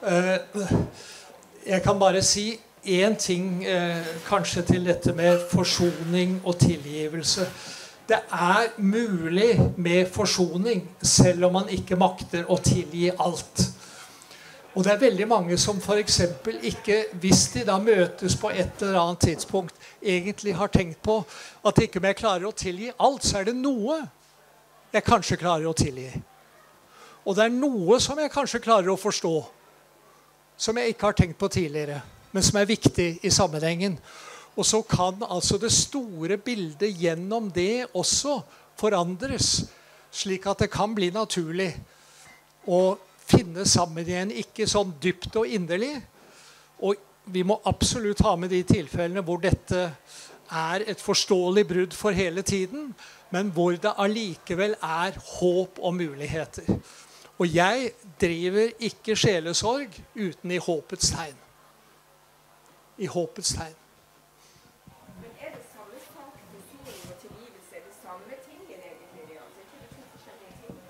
E: Jeg kan bare si en ting kanskje til dette med forsoning og tilgivelse. Det mulig med forsoning, selv om man ikke makter å tilgi alt. Og det veldig mange som for eksempel ikke, hvis de da møtes på et eller annet tidspunkt, egentlig har tenkt på at ikke om jeg klarer å tilgi alt, så det noe jeg kanskje klarer å tilgi. Og det noe som jeg kanskje klarer å forstå, som jeg ikke har tenkt på tidligere, men som viktig I sammenhengen. Og så kan altså det store bildet gjennom det også forandres, slik at det kan bli naturlig å finne sammen igjen, ikke sånn dypt og inderlig. Og vi må absolutt ha med de tilfellene hvor dette et forståelig brudd for hele tiden, men hvor det allikevel håp og muligheter. Og jeg driver ikke sjelesorg uten I håpets tegn. I håpets tegn.
H: Men det samme sak, forsoning og tilgivelse, det samme tingen egentlig? Altså, ikke det to forskjellige ting?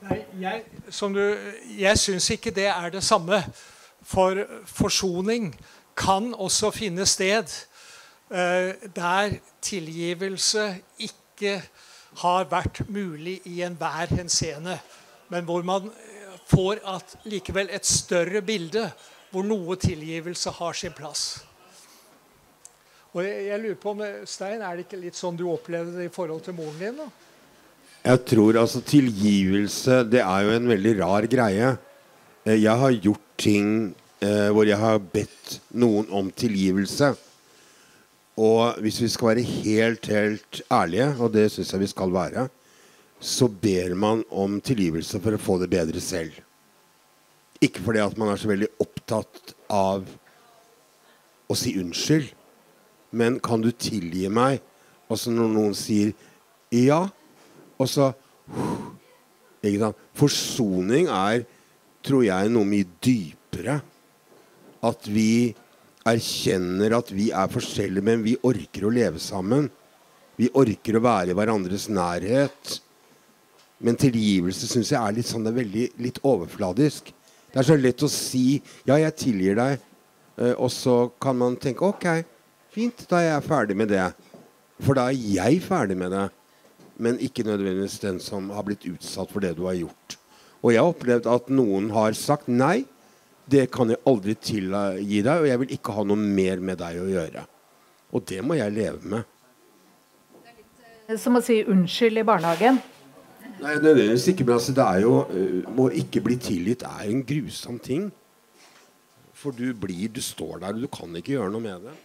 E: Nei, jeg syns ikke det er det samme. For forsoning kan også finne sted der tilgivelse ikke har vært mulig i enhver henseende, men hvor man får likevel et større bilde hvor noe tilgivelse har sin plass. Og jeg lurer på om, Stein, er det ikke litt sånn du opplevde det i forhold til moren din da?
G: Jeg tror altså tilgivelse, det er jo en veldig rar greie. Jeg har gjort ting hvor jeg har bedt noen om tilgivelse. Og hvis vi skal være helt ærlige, og det synes jeg vi skal være, så ber man om tilgivelse for å få det bedre selv. Ikke fordi at man er så veldig opptatt av å si unnskyld, men kan du tilgi meg? Og så når noen sier ja, og så ikke sant? Forsoning tror jeg, noe mye dypere. At vi erkjenner at vi er forskjellige, men vi orker å leve sammen. Vi orker å være i hverandres nærhet. Men tilgivelse synes jeg er litt sånn, det er litt overfladisk. Det er så lett å si, ja, jeg tilgir deg. Og så kan man tenke, ok, fint, da er jeg ferdig med det. For da er jeg ferdig med det. Men ikke nødvendigvis den som har blitt utsatt for det du har gjort. Og jeg har opplevd at noen har sagt, nei, det kan jeg aldri tilgi deg, og jeg vil ikke ha noe mer med deg å gjøre. Og det må jeg leve med.
B: Som å si unnskyld i barnehagen.
G: Nei, nødvendigvis ikke, men altså, det er jo, må ikke bli tilgitt er en grusom ting. For du står der, og du kan ikke gjøre noe med det.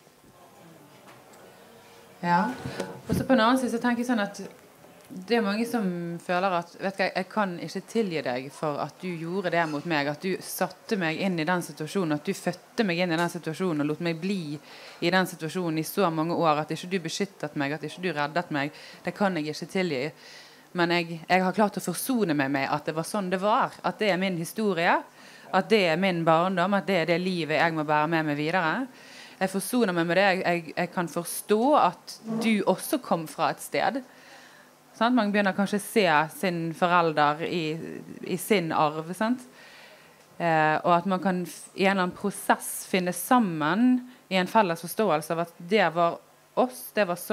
F: Ja, og så på en annen side så tenker jeg sånn at det er mange som føler at, vet du, jeg kan ikke tilgi deg for at du gjorde det mot meg, at du satte meg inn i den situasjonen, at du fødte meg inn i den situasjonen og lot meg bli i den situasjonen i så mange år, at ikke du beskyttet meg, at ikke du reddet meg, det kan jeg ikke tilgi. Men jeg har klart å forsone meg med at det var sånn det var, at det er min historie, at det er min barndom, at det er det livet jeg må bære med meg videre. Jeg forsoner meg med det, jeg kan forstå at du også kom fra et sted. Sant? Man begynner kanskje å se sin forelder i sin arv, sant? Og at man kan i en eller annen prosess finne sammen i en felles forståelse av at det var oss, det var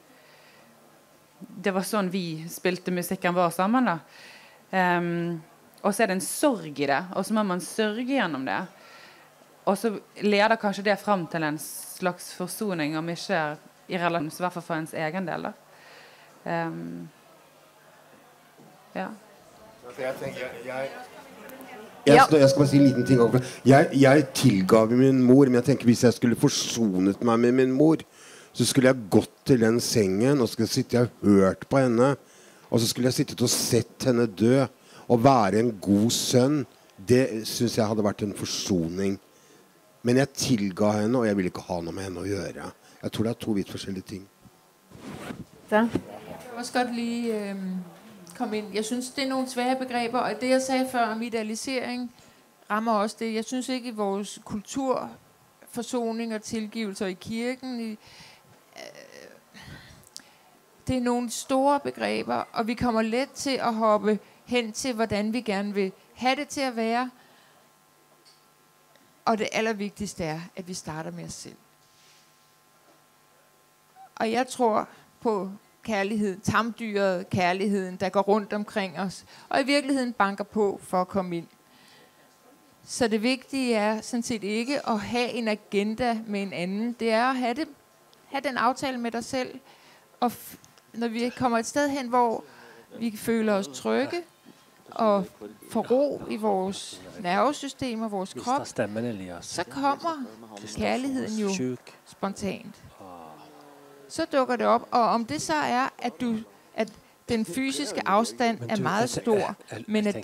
F: sånn vi spilte musikken vår sammen da. Og så er det en sorg i det, og så må man sørge gjennom det. Og så leder kanskje det frem til en slags forsoning, om ikke i relasjon, i hvert fall for ens egen del da. Ja.
G: Jeg skal bare si en liten ting. Jeg tilgav min mor, men jeg tenker hvis jeg skulle forsonet meg med min mor, så skulle jeg gått til den sengen, og skulle sitte og hørt på henne, og så skulle jeg sittet og sett henne dø, og være en god sønn. Det synes jeg hadde vært en forsoning. Men jeg tilga henne, og jeg ville ikke ha noe med henne å gjøre. Jeg tror det er to vidt forskjellige ting.
C: Jeg vil også godt lige komme ind. Jeg synes, det er nogle svære begreber, og det, jeg sagde før om idealisering, rammer også det. Jeg synes ikke, i vores kultur, forsoning og tilgivelser i kirken, det er nogle store begreber, og vi kommer let til at hoppe hen til, hvordan vi gerne vil have det til at være. Og det allervigtigste er, at vi starter med os selv. Og jeg tror på kærlighed, tamdyret kærligheden, der går rundt omkring os, og i virkeligheden banker på for at komme ind. Så det vigtige er sådan set ikke at have en agenda med en anden. Det er at have den aftale med dig selv, og når vi kommer et sted hen, hvor vi føler os trygge, og får ro i vores nervesystem og vores krop, så kommer kærligheden jo spontant. Så dukker det op, og om det så er, at den fysiske afstand er meget stor, men at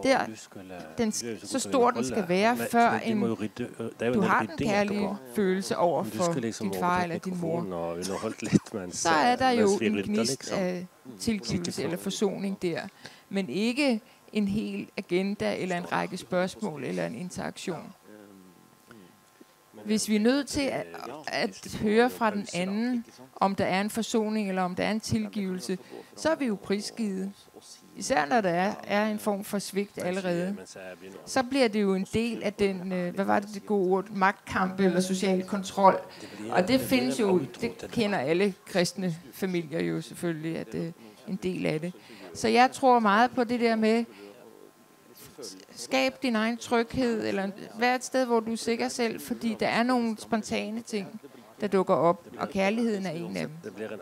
C: så stor den skal være, før du har den kærlige følelse over for din far eller din mor, så er der jo en gnist af tilgivelse eller forsoning der, men ikke en hel agenda eller en række spørgsmål eller en interaktion. Hvis vi er nødt til at høre fra den anden, om der er en forsoning eller om der er en tilgivelse, så er vi jo prisgivet især når der er en form for svigt allerede, så bliver det jo en del af den, hvad var det gode ord, magtkamp eller social kontrol. Og det findes jo, det kender alle kristne familier jo selvfølgelig, at det er en del af det. Så jeg tror meget på det der med, skab din egen tryghed, eller vær et sted, hvor du er sikker selv, fordi der er nogle spontane ting, der dukker op, og kærligheden er en af dem.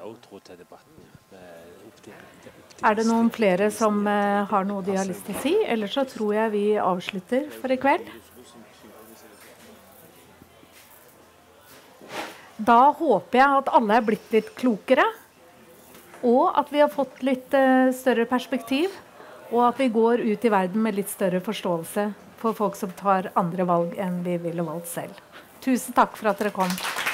B: Er det noen flere som har noe de har lyst til å si? Ellers så tror jeg vi avslutter for i kveld. Da håper jeg at alle er blitt litt klokere, og at vi har fått litt større perspektiv, og at vi går ut i verden med litt større forståelse for folk som tar andre valg enn vi ville valgt selv. Tusen takk for at dere kom.